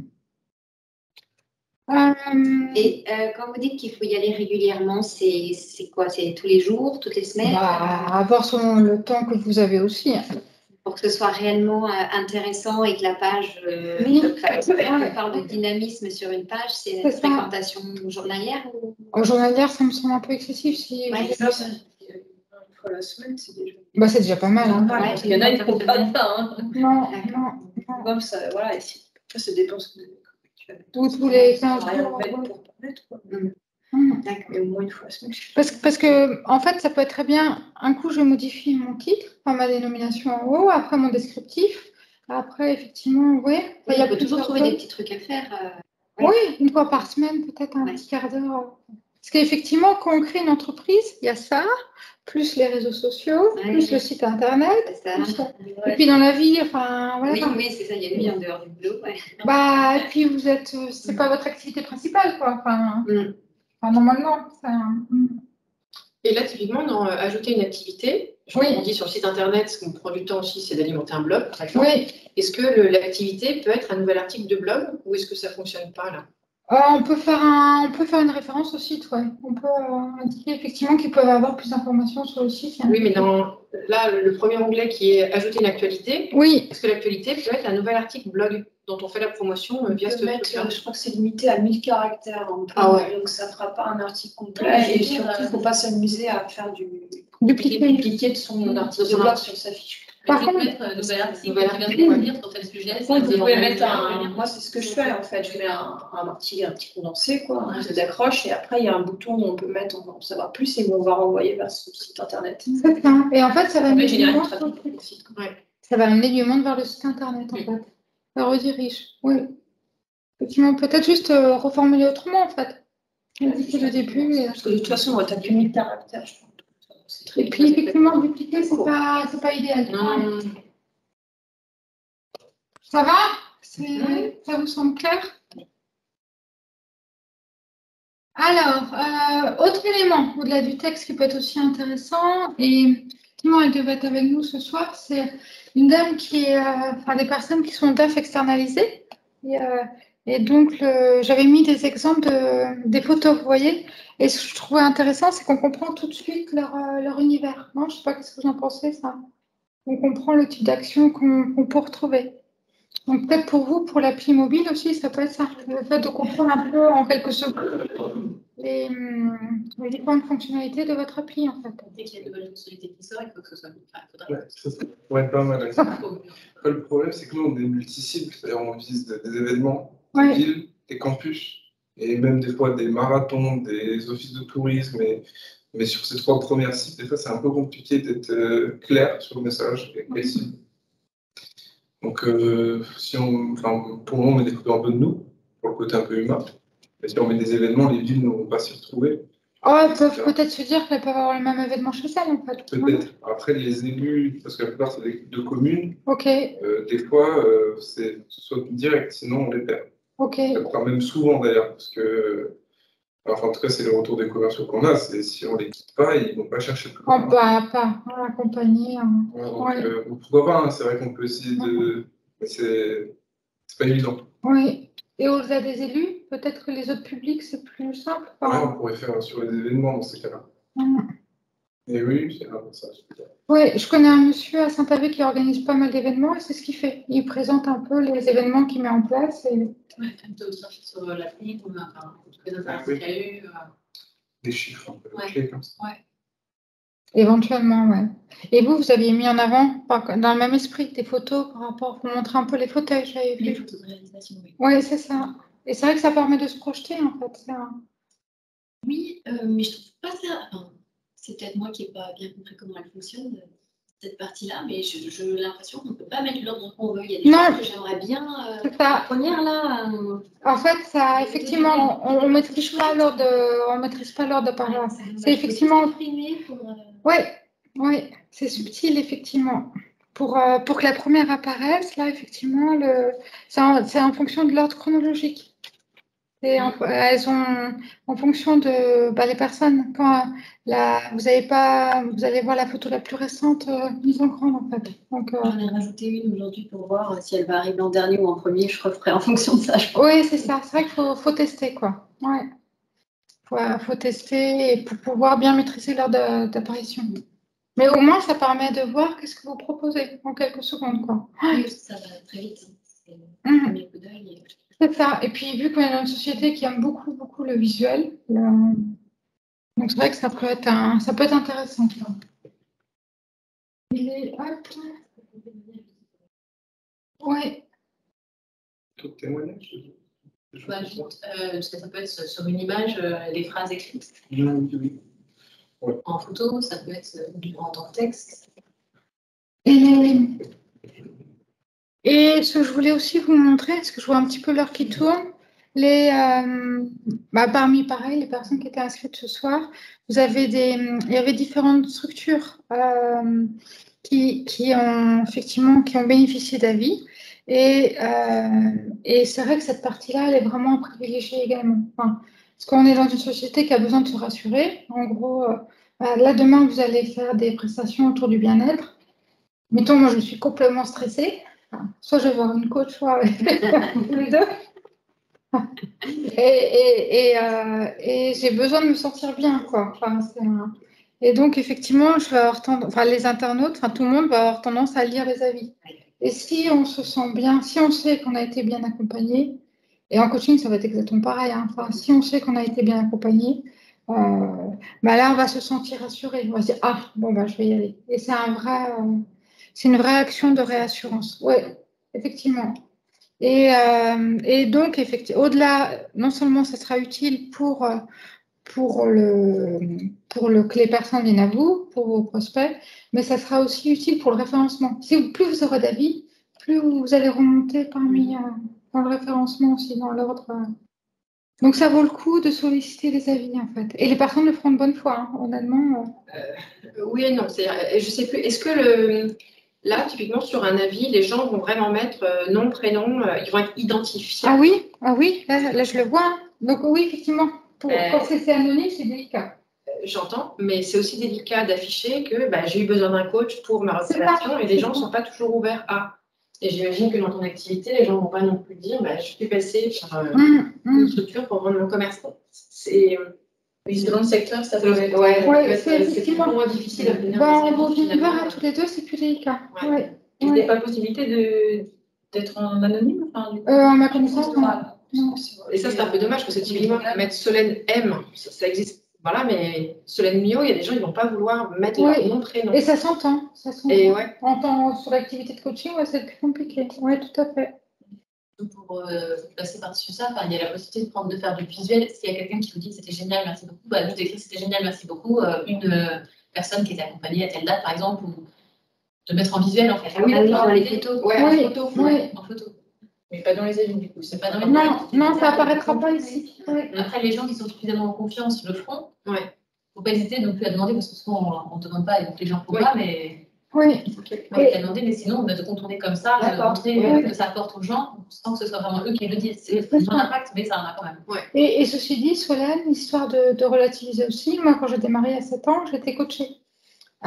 Speaker 8: Euh... Et euh, quand vous dites qu'il faut y aller régulièrement, c'est quoi? C'est tous les jours, toutes les semaines?
Speaker 1: Bah, avoir selon le temps que vous avez aussi. Hein.
Speaker 8: Pour que ce soit réellement euh, intéressant et que la page, euh,
Speaker 1: oui,
Speaker 8: on parle de dynamisme sur une page, c'est une fréquentation journalière ou...
Speaker 1: En journalière, ça me semble un peu excessif. Si
Speaker 7: ouais, ça, ça, une fois la semaine, c'est déjà...
Speaker 1: Bah, c'est déjà pas mal. Hein.
Speaker 7: Ouais, parce qu'il y en a, ils ne font pas de ça. Hein.
Speaker 1: Non, non.
Speaker 7: Comme ça, voilà, et si... Après, ça dépend ce que vous avez.
Speaker 1: Tous tous les quinze jours.
Speaker 7: Pour permettre, quoi.
Speaker 1: Mmh. Mmh.
Speaker 7: Mais au moins une fois la semaine.
Speaker 1: Parce, parce que, en fait, ça peut être très bien. Un coup, je modifie mon titre, enfin, ma dénomination en haut, après mon descriptif. Après, effectivement, oui.
Speaker 8: Il y a toujours trouver des petits trucs à faire.
Speaker 1: Euh, ouais. Oui, une fois par semaine, peut-être un ouais. petit quart d'heure. Parce qu'effectivement, quand on crée une entreprise, il y a ça, plus les réseaux sociaux, ouais, plus oui. le site internet. Ça. Plus ça. Ouais. Et puis dans la vie, enfin, voilà.
Speaker 8: Oui, oui, c'est ça, il y a une vie en dehors du boulot. Ouais.
Speaker 1: Bah, et puis vous êtes, c'est pas votre activité principale, quoi. Enfin, mm. enfin normalement. Ça...
Speaker 3: Et là, typiquement, dans euh, ajouter une activité, je oui. on dit sur le site internet, ce qui me prend du temps aussi, c'est d'alimenter un blog, par exemple.
Speaker 1: Oui.
Speaker 3: Est-ce que l'activité peut être un nouvel article de blog ou est-ce que ça ne fonctionne pas là?
Speaker 1: Euh, on peut faire un, on peut faire une référence au site, ouais. On peut euh, indiquer effectivement qu'ils peuvent avoir plus d'informations sur le site.
Speaker 3: Oui, mais dans, là, le, le premier onglet qui est ajouter une actualité,
Speaker 1: Oui,
Speaker 3: est-ce que l'actualité peut être un nouvel article blog dont on fait la promotion euh, via
Speaker 7: On
Speaker 3: ce
Speaker 7: peut mettre,
Speaker 3: truc-là?
Speaker 7: euh, je crois que c'est limité à mille caractères. En plus,
Speaker 3: Ah ouais.
Speaker 7: Donc ça ne fera pas un article
Speaker 6: Ouais,
Speaker 7: complet.
Speaker 6: je veux
Speaker 7: Et
Speaker 6: dire,
Speaker 7: surtout, il ne faut
Speaker 6: euh,
Speaker 7: pas s'amuser à faire du
Speaker 1: dupliquer.
Speaker 7: dupliquer de son article de blog sur sa fiche.
Speaker 1: Par
Speaker 6: peut-être
Speaker 1: contre-
Speaker 6: mettre euh, nouvel article,
Speaker 3: Nouvel
Speaker 6: qui vient
Speaker 3: article,
Speaker 6: de
Speaker 3: ouais.
Speaker 6: dire sur tel sujet.
Speaker 7: Vous
Speaker 6: c'est
Speaker 7: pouvez
Speaker 6: éventuellement
Speaker 7: mettre un.
Speaker 6: lien.
Speaker 7: Moi, c'est ce que je fais en fait. Je mets un, un, petit, un petit condensé, quoi, un petit d'accroche, et après, il y a un bouton où on peut mettre, on va en savoir plus et où on va renvoyer vers son site internet.
Speaker 1: C'est ça. Et en fait, ça va
Speaker 7: En
Speaker 1: amener
Speaker 7: fait,
Speaker 1: du
Speaker 7: générer
Speaker 1: monde
Speaker 7: du
Speaker 1: sur
Speaker 7: trafic
Speaker 1: le
Speaker 7: pour le
Speaker 1: site.
Speaker 7: site.
Speaker 3: Ouais.
Speaker 1: Ça va amener du monde vers le site internet, en
Speaker 3: Oui.
Speaker 1: fait. Ça redirige. Oui. Effectivement, peut-être juste euh, reformuler autrement, en fait. Indiquer le début. Et,
Speaker 7: Parce que de toute façon, on va taper mille caractères, je pense. C'est très
Speaker 1: et puis, effectivement, dupliquer, c'est pas, c'est pas idéal.
Speaker 3: Non,
Speaker 1: Ça va? C'est- Ça vous semble clair? Alors, euh, autre élément, au-delà du texte qui peut être aussi intéressant, et effectivement, elle devait être avec nous ce soir, c'est une dame qui est, euh, enfin, des personnes qui sont D A F externalisées. Et, euh, et donc, le- j'avais mis des exemples de, des photos, vous voyez. Et ce que je trouvais intéressant, c'est qu'on comprend tout de suite leur, euh, leur univers. Non, je ne sais pas ce que vous en pensez, ça. On comprend le type d'action qu'on qu'on peut retrouver. Donc, peut-être pour vous, pour l'appli mobile aussi, ça peut être ça. Le fait de comprendre un peu en quelque secondes les, hum, les différentes fonctionnalités de votre appli, en fait.
Speaker 6: Dès qu'il y a de nouvelles fonctionnalités qui sortent, il faut que ce soit. Enfin, il faudrait.
Speaker 5: Ouais, ça serait- ouais, pas mal. Après, le problème, c'est que nous, on est multi-cibles, c'est-à-dire on vise des, des événements, des
Speaker 1: Ouais.
Speaker 5: villes, des campus, et même des fois des marathons, des offices de tourisme. Et, mais sur ces trois premières cibles, des fois, c'est un peu compliqué d'être euh, clair sur le message et précis. Donc, euh, si on, enfin, pour le moment, on met des photos un peu de nous, pour le côté un peu humain. Et si on met des événements, les villes ne vont pas s'y retrouver.
Speaker 1: Oh, elles peuvent peut-être se dire qu'elles peuvent avoir le même événement chez elles, en fait.
Speaker 5: Peut-être. Après, les élus, parce que la plupart, c'est des de communes,
Speaker 1: Ok,
Speaker 5: euh, des fois, euh, c'est soit direct, sinon on les perd.
Speaker 1: ok.
Speaker 5: Enfin, même souvent d'ailleurs, parce que, enfin, en tout cas, c'est le retour des commerciaux qu'on a, c'est si on les quitte pas, ils vont pas chercher plus
Speaker 1: Oh,
Speaker 5: loin.
Speaker 1: bah, pas hein, accompagner. hein.
Speaker 5: Ouais, donc,
Speaker 1: Ouais.
Speaker 5: euh, pourquoi pas, hein, c'est vrai qu'on peut essayer de. Mais c'est c'est pas évident.
Speaker 1: Oui. Et au-delà des élus, peut-être que les autres publics, c'est plus simple.
Speaker 5: Ouais,
Speaker 1: Enfin,
Speaker 5: on pourrait faire sur les événements dans ces cas-là.
Speaker 1: hum.
Speaker 5: Et oui, c'est un ça.
Speaker 1: Oui, je connais un monsieur à Saint-Pavé qui organise pas mal d'événements et c'est ce qu'il fait. Il présente un peu les événements qu'il met en place. Et...
Speaker 6: Ouais, un peu de trafic sur euh, l'appli, on a enfin, tous les
Speaker 5: Ah,
Speaker 6: interactions
Speaker 5: oui.
Speaker 6: qu'il y a eu. euh,
Speaker 5: Des chiffres un peu
Speaker 6: Ouais.
Speaker 5: clés comme ça.
Speaker 1: Éventuellement, ouais. Et vous, vous aviez mis en avant, par- dans le même esprit, des photos par rapport, pour montrer un peu les fauteuils, j'avais
Speaker 6: Les
Speaker 1: vu.
Speaker 6: photos de réalisation, oui.
Speaker 1: Oui, c'est ça. Et c'est vrai que ça permet de se projeter, en fait. c'est un-
Speaker 6: Oui, euh, mais je trouve pas ça. Enfin, c'est peut-être moi qui n'ai pas bien compris comment elle fonctionne, euh, cette partie-là, mais je- j'ai l'impression qu'on ne peut pas mettre l'ordre qu'on veut. Il y a des
Speaker 1: Non.
Speaker 6: choses que j'aimerais bien. euh,
Speaker 1: C'est ça.
Speaker 6: La première, là, euh,
Speaker 1: En fait, ça, effectivement, on ne maîtrise pas l'ordre de, on maîtrise pas l'ordre de parole. C'est effectivement.
Speaker 6: Pour, euh,
Speaker 1: Oui, oui, c'est subtil, effectivement. Pour, euh, pour que la première apparaisse, là, effectivement, le... c'est en, c'est en fonction de l'ordre chronologique. Et en- elles ont, en fonction de bah, les personnes, quand la, vous avez pas, vous allez voir la photo la plus récente euh, mise en grande, en fait. Donc, euh,
Speaker 6: J'en ai rajouté une aujourd'hui pour voir si elle va arriver en dernier ou en premier. Je referai en fonction de ça, je pense.
Speaker 1: oui, c'est ça. C'est vrai qu'il faut, faut tester, quoi. Ouais. Faut, faut tester et pour pouvoir bien maîtriser l'heure de- d'apparition. Mais au moins, ça permet de voir qu'est-ce que vous proposez en quelques secondes, quoi.
Speaker 6: Oui, ça va très vite. hein. C'est le
Speaker 1: Mhm.
Speaker 6: premier coup d'œil. et-
Speaker 1: C'est ça. Et puis, vu qu'on est dans une société qui aime beaucoup, beaucoup le visuel, le- donc c'est vrai que ça peut être, un... ça peut être intéressant. quoi. Et hop. Ouais.
Speaker 5: Tout témoignage. je-
Speaker 6: Bah,
Speaker 5: je-
Speaker 6: juste, euh, parce que ça peut être sur une image, euh, des phrases écrites.
Speaker 5: Oui, oui.
Speaker 6: En photo, ça peut être euh, en tant que texte.
Speaker 1: Et... Et ce que je voulais aussi vous montrer, parce que je vois un petit peu l'heure qui tourne, les, euh, bah, parmi pareil, les personnes qui étaient inscrites ce soir, vous avez des, il y avait différentes structures euh, qui, qui ont effectivement qui ont bénéficié d'avis. Et, euh, et c'est vrai que cette partie-là, elle est vraiment privilégiée également. Enfin, parce qu'on est dans une société qui a besoin de se rassurer. En gros, euh, là demain, vous allez faire des prestations autour du bien-être. Mettons, moi, je suis complètement stressée. Soit je vais voir une coach, soit avec les deux. Et, et, et, euh, et j'ai besoin de me sentir bien, quoi. Enfin, c'est un- Et donc, effectivement, je vais avoir tendance, enfin, les internautes, enfin, tout le monde va avoir tendance à lire les avis. Et si on se sent bien, si on sait qu'on a été bien accompagné, et en coaching, ça va être exactement pareil, hein. Enfin, si on sait qu'on a été bien accompagné, euh, bah là, on va se sentir rassuré. On va se dire, ah, bon, bah, je vais y aller. Et c'est un vrai, euh, c'est une vraie action de réassurance. Oui, effectivement. Et, euh, et donc, effectivement, au-delà, non seulement ça sera utile pour, euh, pour, le, pour le, que les personnes viennent à vous, pour vos prospects, mais ça sera aussi utile pour le référencement. Si vous, plus vous aurez d'avis, plus vous allez remonter parmi, euh, dans le référencement aussi, dans l'ordre. euh. Donc, ça vaut le coup de solliciter les avis, en fait. Et les personnes le feront de bonne foi, hein, honnêtement. euh.
Speaker 3: Euh, oui et non. C'est-à-dire, je sais plus. Est-ce que le, là, typiquement sur un avis, les gens vont vraiment mettre euh, nom, prénom, euh, ils vont être identifiés.
Speaker 1: Ah oui, ah oui, là, là je le vois. Hein. Donc, oui, effectivement. Pour,
Speaker 3: Euh,
Speaker 1: quand c'est anonyme, c'est délicat.
Speaker 3: J'entends, mais c'est aussi délicat d'afficher que bah, j'ai eu besoin d'un coach pour ma
Speaker 1: C'est
Speaker 3: reconversion
Speaker 1: ça,
Speaker 3: et les
Speaker 1: c'est
Speaker 3: gens ne
Speaker 1: ça.
Speaker 3: sont pas toujours ouverts à. Et j'imagine que dans ton activité, les gens ne vont pas non plus dire bah, je suis passée par euh,
Speaker 1: Hum,
Speaker 3: une
Speaker 1: hum.
Speaker 3: structure pour vendre mon commerce. C'est
Speaker 2: Oui, selon le secteur, ça peut
Speaker 3: ouais,
Speaker 2: être.
Speaker 3: ouais,
Speaker 1: Ouais,
Speaker 3: c'est
Speaker 1: c'est
Speaker 3: plus
Speaker 1: effectivement.
Speaker 3: moins difficile à obtenir.
Speaker 1: Bon,
Speaker 3: des
Speaker 1: vos
Speaker 3: avis,
Speaker 1: univers
Speaker 3: finalement.
Speaker 1: à tous les deux, c'est plus délicat.
Speaker 3: Ouais.
Speaker 1: Ouais.
Speaker 2: Il n'y
Speaker 1: Ouais.
Speaker 2: a pas possibilité de d'être en anonyme, enfin, du coup.
Speaker 1: Euh, à ma connaissance, non. Non.
Speaker 3: Et ça, c'est un peu dommage parce que typiquement, mettre Solène M, ça, ça existe. Voilà, mais Solène Mio, il y a des gens qui ne vont pas vouloir mettre
Speaker 1: Oui.
Speaker 3: leur nom, prénom.
Speaker 1: Et ça s'entend. Ça s'entend.
Speaker 3: Et ouais.
Speaker 1: En temps, sur l'activité de coaching, ouais, c'est plus compliqué. Oui, tout à fait.
Speaker 6: Pour euh, passer par-dessus ça, enfin, il y a la possibilité de, prendre, de faire du visuel. S'il y a quelqu'un qui vous dit que c'était génial, merci beaucoup, bah, nous d'écrire c'était génial, merci beaucoup. Euh, une euh, personne qui était accompagnée à telle date, par exemple, ou de mettre en visuel en fait.
Speaker 8: Ah oui, dans les photos.
Speaker 3: Ouais,
Speaker 1: Oui,
Speaker 3: en photo.
Speaker 1: oui.
Speaker 3: Ouais.
Speaker 6: En photo.
Speaker 2: Mais pas dans les avis, du coup.
Speaker 6: C'est pas dans les
Speaker 1: Non, non, ça apparaîtra pas ici. Oui.
Speaker 6: Après, les gens qui sont suffisamment en confiance le feront.
Speaker 3: Ouais.
Speaker 6: Faut pas hésiter non plus à demander parce que souvent on ne demande pas et donc les gens ne font
Speaker 3: Oui.
Speaker 6: pas, mais
Speaker 1: Oui.
Speaker 6: il faut quelqu'un qui a demandé. Mais sinon, bah, de contourner comme ça, de
Speaker 3: D'accord.
Speaker 6: montrer
Speaker 1: Oui.
Speaker 6: euh, que ça apporte aux gens sans que ce soit vraiment eux qui le disent. C'est
Speaker 1: C'est
Speaker 6: un
Speaker 1: ça.
Speaker 6: impact, mais ça en a quand même.
Speaker 1: Et, et ceci dit, Solène, histoire de, de relativiser aussi, moi, quand j'ai démarré à sept ans, j'étais coachée. Euh,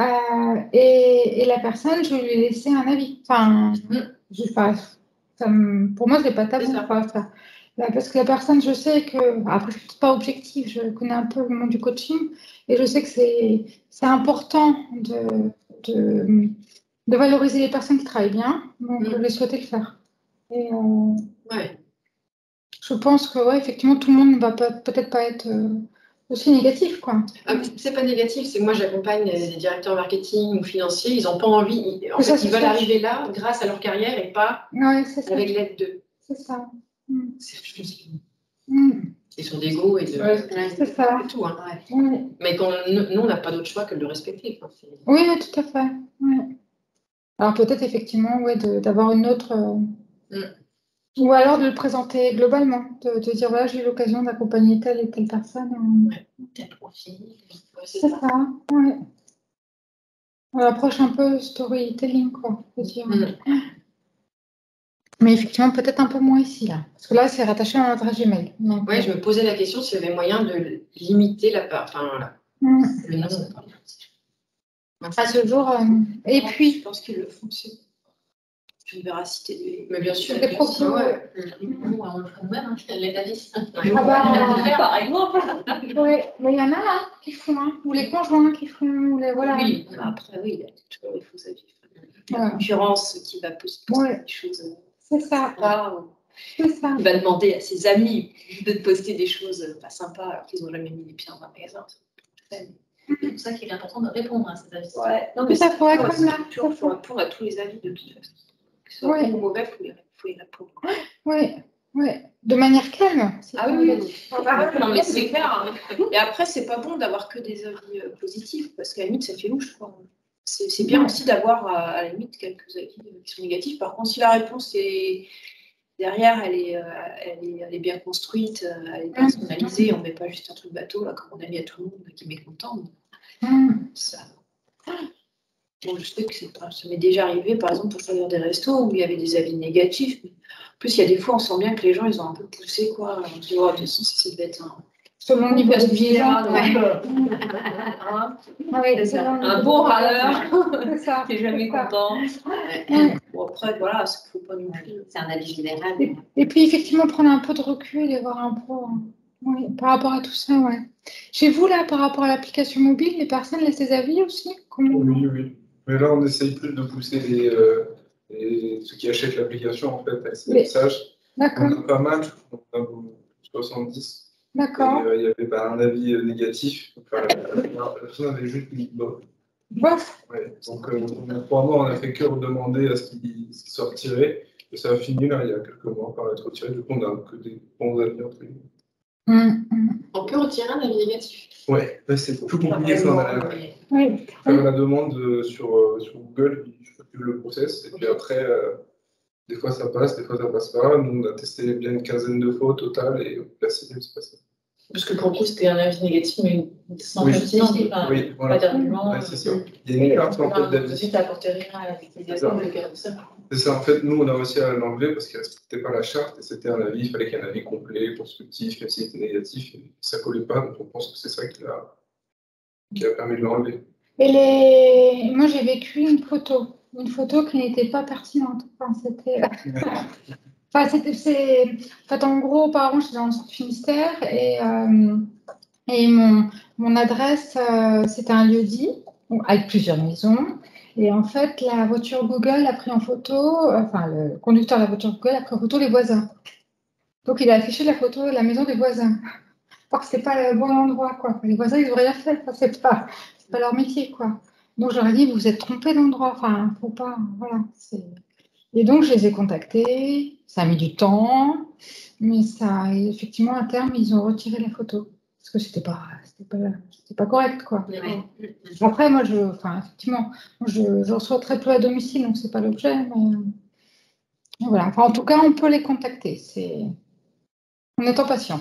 Speaker 1: et, et la personne, je lui ai laissé un avis. Enfin, je, enfin, ça me- pour moi, je n'ai pas tabou.
Speaker 3: C'est ça.
Speaker 1: Quoi, ça. Là, parce que la personne, je sais que, après, je ne suis pas objective, je connais un peu le monde du coaching, et je sais que c'est c'est important de, de, de valoriser les personnes qui travaillent bien, donc
Speaker 3: Mm.
Speaker 1: je l'ai souhaité le faire. Et, euh,
Speaker 3: Ouais.
Speaker 1: je pense que, ouais, effectivement, tout le monde ne va pas- peut-être pas être euh, aussi négatif, quoi.
Speaker 3: Ah, c'est pas négatif, c'est que moi j'accompagne des directeurs marketing ou financiers, ils n'ont pas envie, ils, en
Speaker 1: Que ça
Speaker 3: fait, ils
Speaker 1: se
Speaker 3: veulent
Speaker 1: sache.
Speaker 3: arriver là grâce à leur carrière et pas
Speaker 1: Ouais, c'est ça.
Speaker 3: avec l'aide d'eux.
Speaker 1: C'est ça. Mm.
Speaker 3: C'est juste
Speaker 1: Mm.
Speaker 3: une question d'ego et de
Speaker 2: Ouais,
Speaker 1: C'est ça.
Speaker 3: c'est tout. Hein.
Speaker 1: Ouais.
Speaker 3: Mais quand, nous, nous, on n'a pas d'autre choix que de le respecter. Quoi. C'est-
Speaker 1: Oui, oui, tout à fait. Ouais. Alors peut-être effectivement, ouais, de- d'avoir une autre. euh,
Speaker 3: Mm.
Speaker 1: Ou alors de le présenter globalement, de, de dire voilà, j'ai eu l'occasion d'accompagner telle et telle personne. euh,
Speaker 3: Ouais.
Speaker 6: Tel profil.
Speaker 3: Ouais,
Speaker 1: C'est ça, ouais. On approche un peu storytelling, quoi, je veux dire.
Speaker 3: Mm.
Speaker 1: Mais effectivement, peut-être un peu moins ici, là. Parce que là, c'est rattaché à un adresse Gmail. Donc,
Speaker 3: Ouais, je me posais la question s'il y avait moyen de limiter la part, enfin, la-
Speaker 1: mm.
Speaker 3: le nom.
Speaker 1: À ce jour. euh, Et
Speaker 7: Je
Speaker 1: puis,
Speaker 7: pense qu'ils le font, c'est une véracité du.
Speaker 3: Mais bien sûr.
Speaker 1: des profils.
Speaker 3: Ah ouais.
Speaker 6: Nous, on le fait nous-mêmes, hein, l'aide d'avis.
Speaker 1: Ah bah,
Speaker 6: Par exemple.
Speaker 1: ouais, mais il y en a hein, qui font, hein, ou les conjoints qui font, ou les, voilà.
Speaker 7: Oui, après, oui, il y a toujours les faux avis. La
Speaker 1: Voilà.
Speaker 7: concurrence qui va poser
Speaker 1: Ouais.
Speaker 7: des choses euh,
Speaker 1: C'est ça,
Speaker 7: sympas, ou
Speaker 1: c'est ça.
Speaker 7: qui va demander à ses amis de poster des choses euh, pas sympas alors qu'ils n'ont jamais mis les pieds dans un magasin.
Speaker 6: C'est pour ça qu'il est important de répondre à ces avis.
Speaker 7: Ouais, non,
Speaker 1: Tout
Speaker 7: mais
Speaker 1: à fait,
Speaker 7: ouais,
Speaker 1: comme
Speaker 7: c'est
Speaker 1: là,
Speaker 7: toujours,
Speaker 1: tout à
Speaker 7: faut
Speaker 1: fait.
Speaker 7: répondre à tous les avis de toute façon. Que ce soit
Speaker 1: Ouais.
Speaker 7: bon ou mauvais, il faut y répondre.
Speaker 1: Oui, oui. De manière calme. c'est
Speaker 7: Ah
Speaker 1: pas
Speaker 7: oui,
Speaker 1: négatif.
Speaker 7: non, mais c'est clair. Hein. Et après, c'est pas bon d'avoir que des avis euh, positifs, parce qu'à la limite, ça fait louche. quoi. C'est c'est bien aussi d'avoir, à, à la limite, quelques avis euh, qui sont négatifs. Par contre, si la réponse est derrière, elle est, euh, elle est, elle est bien construite, euh, elle est personnalisée, on ne met pas juste un truc bateau, là, comme on a mis à tout le monde qui est mécontent.
Speaker 1: Mm.
Speaker 7: Ça. Bon, je sais que c'est pas, ça m'est déjà arrivé, par exemple, pour choisir des restos où il y avait des avis négatifs. Mais en plus, il y a des fois, on sent bien que les gens, ils ont un peu poussé, quoi. On se dit, oh, de toute façon, ça, ça devait être un.
Speaker 1: Selon le niveau de
Speaker 7: Gaspillard,
Speaker 1: visa.
Speaker 7: donc, euh, hein,
Speaker 1: Ah oui,
Speaker 7: c'est
Speaker 1: selon le
Speaker 7: un
Speaker 1: niveau
Speaker 7: bon
Speaker 1: de-
Speaker 7: râleur,
Speaker 1: C'est ça.
Speaker 7: t'es jamais
Speaker 1: c'est ça.
Speaker 7: content.
Speaker 1: Ouais.
Speaker 7: Bon, après, voilà, il faut
Speaker 3: pas non plus.
Speaker 8: C'est un avis général.
Speaker 1: Et, et puis, effectivement, prendre un peu de recul et voir un peu hein, oui, par rapport à tout ça. Ouais. Chez vous, là, par rapport à l'application mobile, les personnes laissent des avis aussi? Comment...
Speaker 5: Oui, oui. Mais là, on essaye plus de pousser les, euh, les- ceux qui achètent l'application, en fait, avec ces
Speaker 1: Les-
Speaker 5: messages. On
Speaker 1: D'accord,
Speaker 5: a pas mal, je crois qu'on a soixante-dix. Et
Speaker 1: d'accord.
Speaker 5: euh, il y avait bah, un avis euh, négatif. Enfin, la personne avait juste mis bof.
Speaker 1: Bof.
Speaker 5: Ouais. Donc, euh, pendant trois mois, on a fait que redemander à ce qu'il ce qu'il soit retiré. Et ça a fini, là, il y a quelques mois, par être retiré. Du coup, on a que des bons avis entre nous.
Speaker 1: Hum, hum.
Speaker 3: On peut retirer un avis négatif.
Speaker 5: Ouais, là, c'est plus compliqué que ça. On a la-
Speaker 1: Oui.
Speaker 5: faire la demande euh, sur, euh, sur Google, je s'occupe le process. Et puis après, euh, des fois ça passe, des fois ça passe pas. Nous, on a testé bien une quinzaine de fois au total et la sixième, c'est passé.
Speaker 2: Parce que pour le coup, c'était un avis négatif, mais sans
Speaker 5: Oui.
Speaker 2: motif, enfin,
Speaker 5: Oui, voilà.
Speaker 2: pas d'argument.
Speaker 5: Ouais, c'est ça. Il y a une carte en fait d'avis.
Speaker 2: Ensuite, apporter rien à l'utilisation de garder ça.
Speaker 5: C'est ça, en fait, nous, on a réussi à l'enlever parce que c'était pas la charte et c'était un avis. Il fallait qu'il y ait un avis complet, constructif, même s'il était négatif. Et ça collait pas, donc on pense que c'est ça qui a, qui a permis de l'enlever.
Speaker 1: Et les... moi, j'ai vécu une photo. Une photo qui n'était pas pertinente. Enfin, c'était... Enfin, c'était, c'est... En fait, en gros, auparavant, j'étais dans le Finistère et, euh, et mon, mon adresse, euh, c'était un lieu-dit avec plusieurs maisons. Et en fait, la voiture Google a pris en photo, euh, enfin, le conducteur de la voiture Google a pris en photo les voisins. Donc, il a affiché la photo de la maison des voisins. Alors que ce n'est pas le bon endroit, quoi. Les voisins, ils n'ont rien fait. Enfin, c'est pas, c'est pas leur métier, quoi. Donc, j'aurais dit, vous vous êtes trompé d'endroit. Enfin, faut pas. Voilà. C'est... Et donc, je les ai contactés. Ça a mis du temps. Mais ça, effectivement, à terme, ils ont retiré la photo. Parce que c'était pas, c'était pas, c'était pas correct, quoi.
Speaker 8: Ouais.
Speaker 1: Après, moi, je, enfin, effectivement, je, je reçois très peu à domicile, donc c'est pas l'objet. Mais voilà. Enfin, en tout cas, on peut les contacter. C'est en étant patient.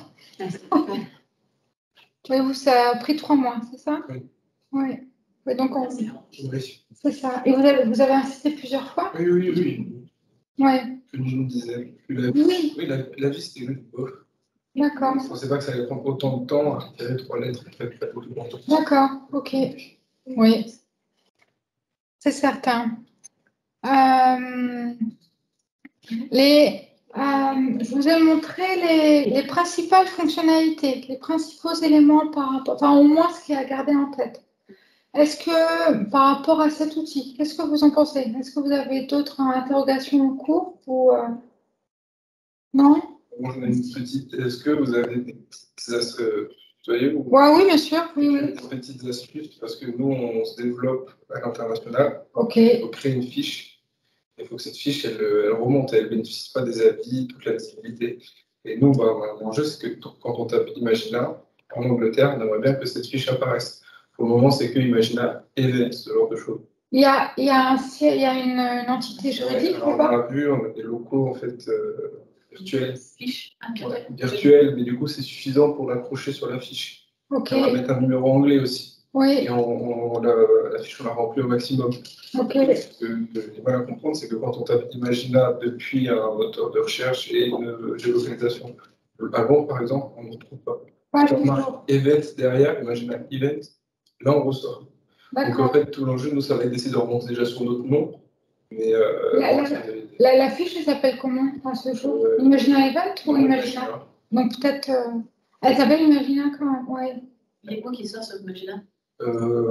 Speaker 1: Oui, vous, ça a pris trois mois, c'est ça?
Speaker 5: Oui.
Speaker 1: Oui. Oui, donc, on...
Speaker 5: Oui,
Speaker 1: c'est ça. Et vous avez, vous avez insisté plusieurs fois?
Speaker 5: oui, oui. oui.
Speaker 1: Oui.
Speaker 5: Plus d'une dizaine. Plus la...
Speaker 1: Oui.
Speaker 5: Oui, la, la vie, c'était juste bof.
Speaker 1: D'accord.
Speaker 5: Je ne pensais pas que ça allait prendre autant de temps à retirer trois lettres. En fait, pas tout le monde.
Speaker 1: D'accord, ok. Oui, c'est certain. Euh, les, euh, je vous ai montré les, les principales fonctionnalités, les principaux éléments par rapport, enfin au moins ce qu'il y a à garder en tête. Est-ce que par rapport à cet outil, qu'est-ce que vous en pensez? Est-ce que vous avez d'autres interrogations en cours ou euh, non?
Speaker 5: Moi, j'en ai une petite. Est-ce que vous avez des petites astuces, vous voyez, ou
Speaker 1: Ouais, oui, bien sûr. Oui, oui.
Speaker 5: des petites astuces parce que nous, on se développe à l'international.
Speaker 1: Ok.
Speaker 5: Il faut créer une fiche. Il faut que cette fiche, elle, elle remonte, elle ne bénéficie pas des avis, toute la visibilité. Et nous, bah, l'enjeu, c'est que quand on tape Imagina, en Angleterre, on aimerait bien que cette fiche apparaisse. Pour le moment, c'est que Imagina Event, ce genre de choses.
Speaker 1: Il y a, il y a, un, il y a une, une entité juridique
Speaker 5: Ouais, alors,
Speaker 1: ou
Speaker 5: on
Speaker 1: pas?
Speaker 5: a vu, on a des locaux en fait euh, virtuels.
Speaker 6: Fiche. Ah, bien.
Speaker 5: Ouais, virtuels, mais du coup, c'est suffisant pour l'accrocher sur la fiche.
Speaker 1: Ok.
Speaker 5: On va mettre un numéro anglais aussi.
Speaker 1: Oui.
Speaker 5: Et on, on, la, la fiche, on la remplit au maximum.
Speaker 1: Ok.
Speaker 5: Ce que j'ai mal à comprendre, c'est que quand on tape Imagina depuis un moteur de recherche et une géolocalisation, avant, par exemple, on ne retrouve pas.
Speaker 1: Pas
Speaker 5: Quand on
Speaker 1: toujours.
Speaker 5: marque Event derrière, Imagina Event, là, on ressort. Donc, en
Speaker 1: D'accord.
Speaker 5: fait, tout l'enjeu, nous, ça va être d'essayer de remonter déjà sur notre nom. Mais euh,
Speaker 1: La,
Speaker 5: bon,
Speaker 1: la,
Speaker 5: c'est-
Speaker 1: la, la fiche, elle s'appelle comment à ce jour?
Speaker 5: Euh,
Speaker 1: Imagina Event ou
Speaker 5: non,
Speaker 1: Imagina?
Speaker 5: Imagina.
Speaker 1: Donc peut-être. euh, Elle s'appelle Imagina quand même, ouais.
Speaker 6: Il y a quoi qui sort sur Imagina?
Speaker 5: Euh,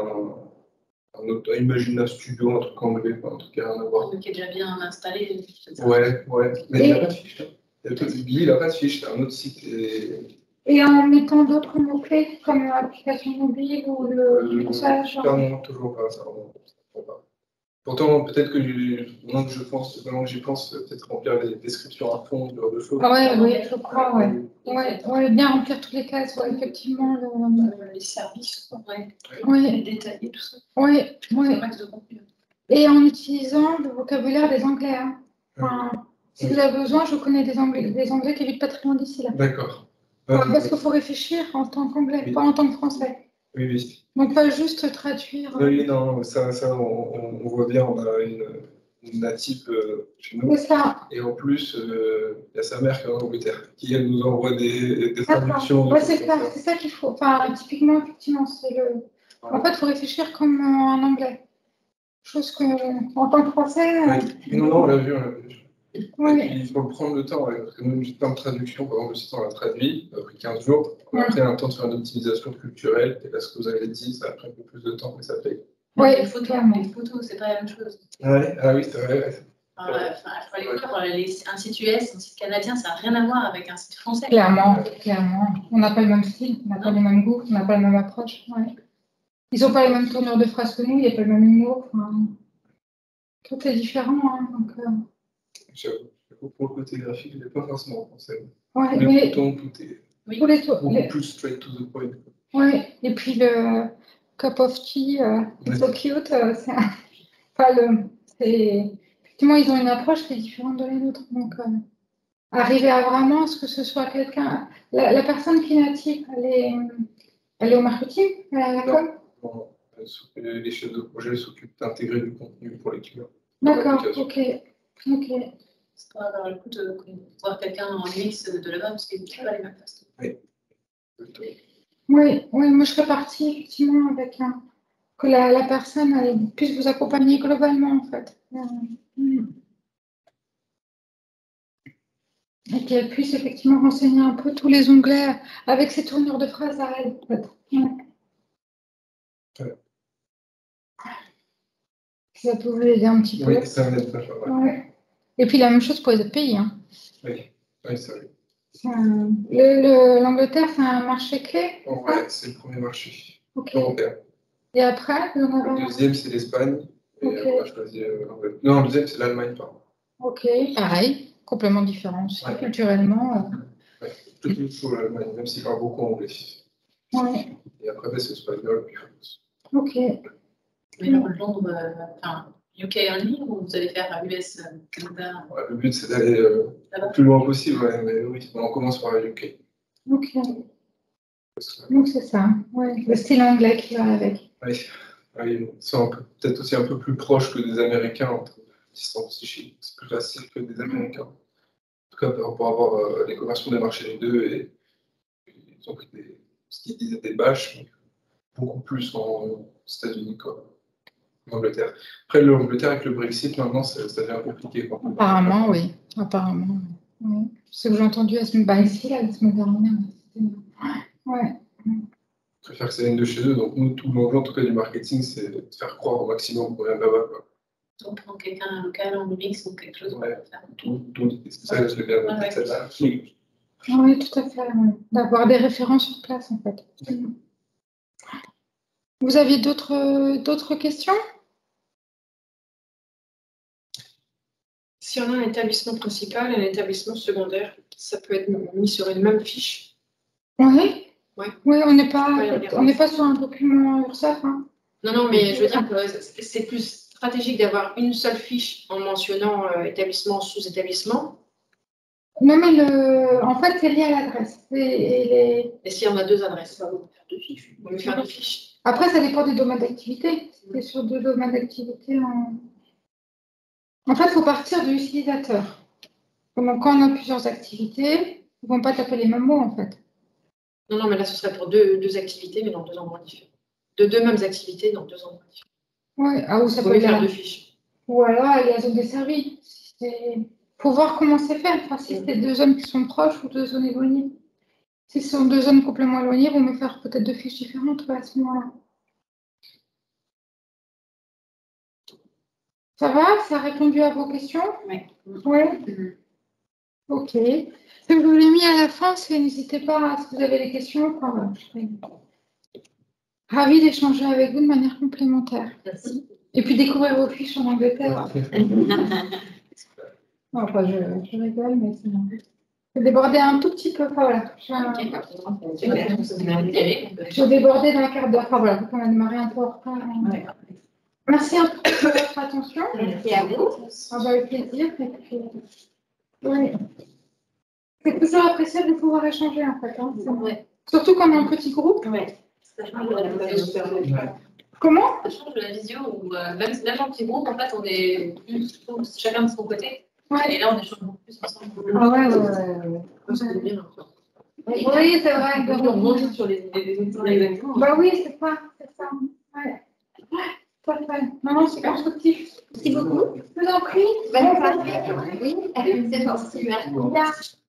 Speaker 5: un, un autre, un Imagina Studio, un truc anglais, quoi, un truc à rien à voir.
Speaker 6: Qui est déjà bien installé. c'est ça.
Speaker 5: Ouais, ouais. Mais il
Speaker 1: Et-
Speaker 5: n'a pas de fiche. Hein. Il y a tout- Lui, il n'a pas de fiche, c'est un autre site. Et...
Speaker 1: Et en mettant d'autres mots-clés comme l'application mobile ou le message.
Speaker 5: Ça remonte toujours pas, ça remonte toujours pas. Pourtant, peut-être que je- maintenant que je pense, maintenant que j'y pense, peut-être remplir les descriptions à fond, ce genre de choses.
Speaker 1: Ah ouais, oui, je crois, ouais. Ouais, ouais, bien remplir toutes les cases, ouais, effectivement. Le...
Speaker 7: Euh, les services, quoi.
Speaker 6: Ouais.
Speaker 1: Oui,
Speaker 7: Détailler tout ça.
Speaker 1: oui,
Speaker 6: Un
Speaker 1: oui.
Speaker 6: max de contenu.
Speaker 1: Et en utilisant le vocabulaire des Anglais. Hein. Enfin, si vous avez besoin, je connais des Anglais, des Anglais qui habitent pas très loin d'ici là.
Speaker 5: D'accord.
Speaker 1: Ouais,
Speaker 5: Euh,
Speaker 1: parce qu'il faut réfléchir en tant qu'anglais,
Speaker 5: Oui.
Speaker 1: pas en tant que français.
Speaker 5: Oui, oui.
Speaker 1: Donc pas juste traduire. euh,
Speaker 5: Oui, non, ça, ça on, on voit bien, on a une, une native euh, chez nous.
Speaker 1: C'est ça.
Speaker 5: Et en plus, euh, il y a sa mère qui est en Angleterre, qui elle nous envoie des, des
Speaker 1: D'accord.
Speaker 5: traductions. de
Speaker 1: Ouais,
Speaker 5: choses
Speaker 1: c'est
Speaker 5: comme
Speaker 1: ça, c'est ça qu'il faut. Enfin, typiquement, effectivement, c'est le. En fait, il faut réfléchir comme euh, en anglais. Chose que, en tant que français. euh,
Speaker 5: Oui, non, non, on l'a vu, on l'a vu.
Speaker 1: Oui.
Speaker 5: Il faut prendre le temps, ouais, parce que nous, le temps de traduction, par exemple, le site, on l'a traduit, ça a pris quinze jours. On a pris un temps de faire une optimisation culturelle, et là, ce que vous avez dit, ça a pris un peu plus de temps, mais ça paye.
Speaker 1: Oui,
Speaker 6: les photos,
Speaker 1: clairement.
Speaker 6: les photos, c'est pas la même chose.
Speaker 5: Ouais, ah oui, c'est vrai. Ouais.
Speaker 6: Enfin, euh, enfin, il faut aller voir, les- un site U S, un site canadien, ça n'a rien à voir avec un site français.
Speaker 1: Clairement, clairement. On n'a pas le même style, on n'a pas les mêmes goûts, on n'a pas la même approche. Ouais. Ils n'ont pas les mêmes tournures de phrases que nous, il n'y a pas le même humour. Enfin, tout est différent. Hein, donc, euh...
Speaker 5: J'avoue, pour le côté graphique, je n'ai pas forcément en français.
Speaker 1: ouais,
Speaker 5: Le
Speaker 1: mais...
Speaker 5: bouton, tout est
Speaker 6: Oui.
Speaker 1: Tous les tours,
Speaker 5: beaucoup
Speaker 1: les...
Speaker 5: plus straight to the point.
Speaker 1: Oui, et puis le cup of tea, euh,
Speaker 5: Ouais.
Speaker 1: so cute, euh, c'est un... enfin, le... c'est... Effectivement, ils ont une approche qui est différente de la nôtre. Donc, euh... arriver à vraiment ce que ce soit quelqu'un... La, la personne qui est native, elle est, elle est au marketing, elle est à la com.
Speaker 5: Non, les chefs de projet s'occupent d'intégrer du contenu pour les clients.
Speaker 1: D'accord, ok. Ok.
Speaker 6: C'est pas avoir le coup de voir quelqu'un en U X de là-bas, parce qu'ils ne pas les mêmes façons.
Speaker 5: Oui.
Speaker 1: Oui, oui, moi je serais partie effectivement avec un... que la, la personne elle puisse vous accompagner globalement en fait. Mm. Et qu'elle puisse effectivement renseigner un peu tous les onglets avec ses tournures de phrases à elle. En fait. Ouais.
Speaker 5: Ouais.
Speaker 1: Ça peut vous aider un petit peu.
Speaker 5: Oui, ça m'aide pas. Ouais.
Speaker 1: Ouais. Et puis la même chose pour les autres pays. Hein.
Speaker 5: Oui, oui, c'est vrai.
Speaker 1: Euh, le- le- L'Angleterre, c'est un marché clé.
Speaker 5: Oh, ouais, c'est le premier marché
Speaker 1: Ok.
Speaker 5: européen.
Speaker 1: Et après, vous en avez
Speaker 5: Le
Speaker 1: un.
Speaker 5: deuxième, c'est l'Espagne. Et
Speaker 1: Ok.
Speaker 5: après, je choisis euh, l'Angleterre. Non, le deuxième, c'est l'Allemagne, pardon.
Speaker 1: Ok, pareil, complètement différent aussi,
Speaker 5: Ouais.
Speaker 1: culturellement. Euh...
Speaker 5: Ouais, tout est chaud l'Allemagne, même s'ils parlent beaucoup anglais.
Speaker 1: Ouais.
Speaker 5: Et après, bah, c'est espagnol, puis France.
Speaker 1: Ok.
Speaker 6: Mais le Londres, euh, enfin, U K only, ou vous allez faire U S, euh, Canada?
Speaker 5: Ouais, le but, c'est d'aller euh, le plus loin possible, ouais, mais oui, on commence par la U K.
Speaker 1: Ok. Donc c'est ça, ouais. Le style anglais qui va avec.
Speaker 5: Oui, oui, c'est un peu- peut-être aussi un peu plus proche que des Américains en termes de distance psychique. C'est plus facile que des Américains. En tout cas, pour avoir euh, les conversions des marchés des deux, et, et ils ont pris des, ce qu'ils disaient des bâches, mais beaucoup plus en, aux États-Unis qu'en Angleterre. Après, l'Angleterre avec le Brexit, maintenant, ça, ça devient compliqué. Quoi.
Speaker 1: Apparemment, oui. Apparemment. Oui. Ce que j'ai entendu la semaine, bah, ici, là, la semaine dernière. Ouais.
Speaker 5: Je préfère que ça vienne de chez eux. Donc, nous, tout l'enjeu, en tout cas, du marketing, c'est de faire croire au maximum qu'on vient de là-bas. Quoi.
Speaker 6: Donc, prendre quelqu'un local en mix ou quelque chose.
Speaker 5: Ouais. Tout, tout, c'est ça, je l'ai bien
Speaker 6: Ouais, ouais.
Speaker 5: celle-là.
Speaker 1: Oui, tout à fait. Ouais. D'avoir des références sur place, en fait. Vous aviez d'autres d'autres questions?
Speaker 3: Si on a un établissement principal et un établissement secondaire, ça peut être mis sur une même fiche.
Speaker 1: Oui.
Speaker 3: Ouais.
Speaker 1: Oui, on n'est pas,
Speaker 3: Ouais, regarde.
Speaker 1: on n'est pas sur un document URSSAF. Hein.
Speaker 3: Non, non, mais je veux dire que c'est plus stratégique d'avoir une seule fiche en mentionnant euh, établissement, sous-établissement.
Speaker 1: Non, mais le... en fait, c'est lié à l'adresse. Et, et les...
Speaker 3: Et si on a deux adresses, on va faire deux fiches. On va faire deux fiches.
Speaker 1: Après, ça dépend des domaines d'activité. Si c'est sur deux domaines d'activité, en... en fait, il faut partir de l'utilisateur. Donc, quand on a plusieurs activités, ils ne vont pas taper les mêmes mots, en fait.
Speaker 3: Non, non, mais là, ce serait pour deux, deux activités, mais dans deux endroits différents. De deux mêmes activités dans deux endroits différents.
Speaker 1: Oui, ah, ou ça
Speaker 3: Vous
Speaker 1: peut
Speaker 3: pouvez faire
Speaker 1: être...
Speaker 3: deux fiches.
Speaker 1: Ou alors, il y a la zone desservie. Il faut voir comment c'est fait. Enfin, si c'est deux zones qui sont proches ou deux zones éloignées. Si ce sont deux zones complètement éloignées, vous me faire peut-être deux fiches différentes ouais, à ce moment-là. Ça va? Ça a répondu à vos questions?
Speaker 6: Oui.
Speaker 1: Oui. Mm-hmm. Ok. Ce que je vous l'ai mis à la fin, c'est n'hésitez pas, si vous avez des questions, enfin, voilà, je serai ravie d'échanger avec vous de manière complémentaire.
Speaker 6: Merci.
Speaker 1: Et puis découvrir vos fiches en Angleterre. Non, enfin, je, je rigole, mais c'est je vais déborder un tout petit peu. Enfin, voilà. Je, je vais déborder d'un quart d'heure. Enfin, voilà, on a démarré un peu en retard. Ouais. Merci un peu pour votre attention.
Speaker 8: Merci à vous.
Speaker 1: Ça va avec plaisir. Et puis, oui. C'est toujours appréciable de pouvoir échanger, en fait. Hein.
Speaker 6: Ouais.
Speaker 1: Surtout quand on est en petit groupe.
Speaker 6: Ouais. Ça change de la visio.
Speaker 1: Comment?
Speaker 6: Ça change de la visio où euh, même, même en petit groupe, en fait, on est plus chacun de son côté.
Speaker 1: Ouais.
Speaker 6: Et là, on échange beaucoup plus ensemble.
Speaker 1: Ah ouais, ouais, ouais. ouais.
Speaker 3: C'est bien.
Speaker 1: Oui, c'est vrai.
Speaker 3: On rebondit sur les exemples.
Speaker 1: Bah oui, c'est ça. C'est ça. Ouais. Tout à fait. Non, non, c'est constructif.
Speaker 8: Merci beaucoup.
Speaker 1: Je vous en prie.
Speaker 8: Bonne soirée. Oui, c'est gentil, merci.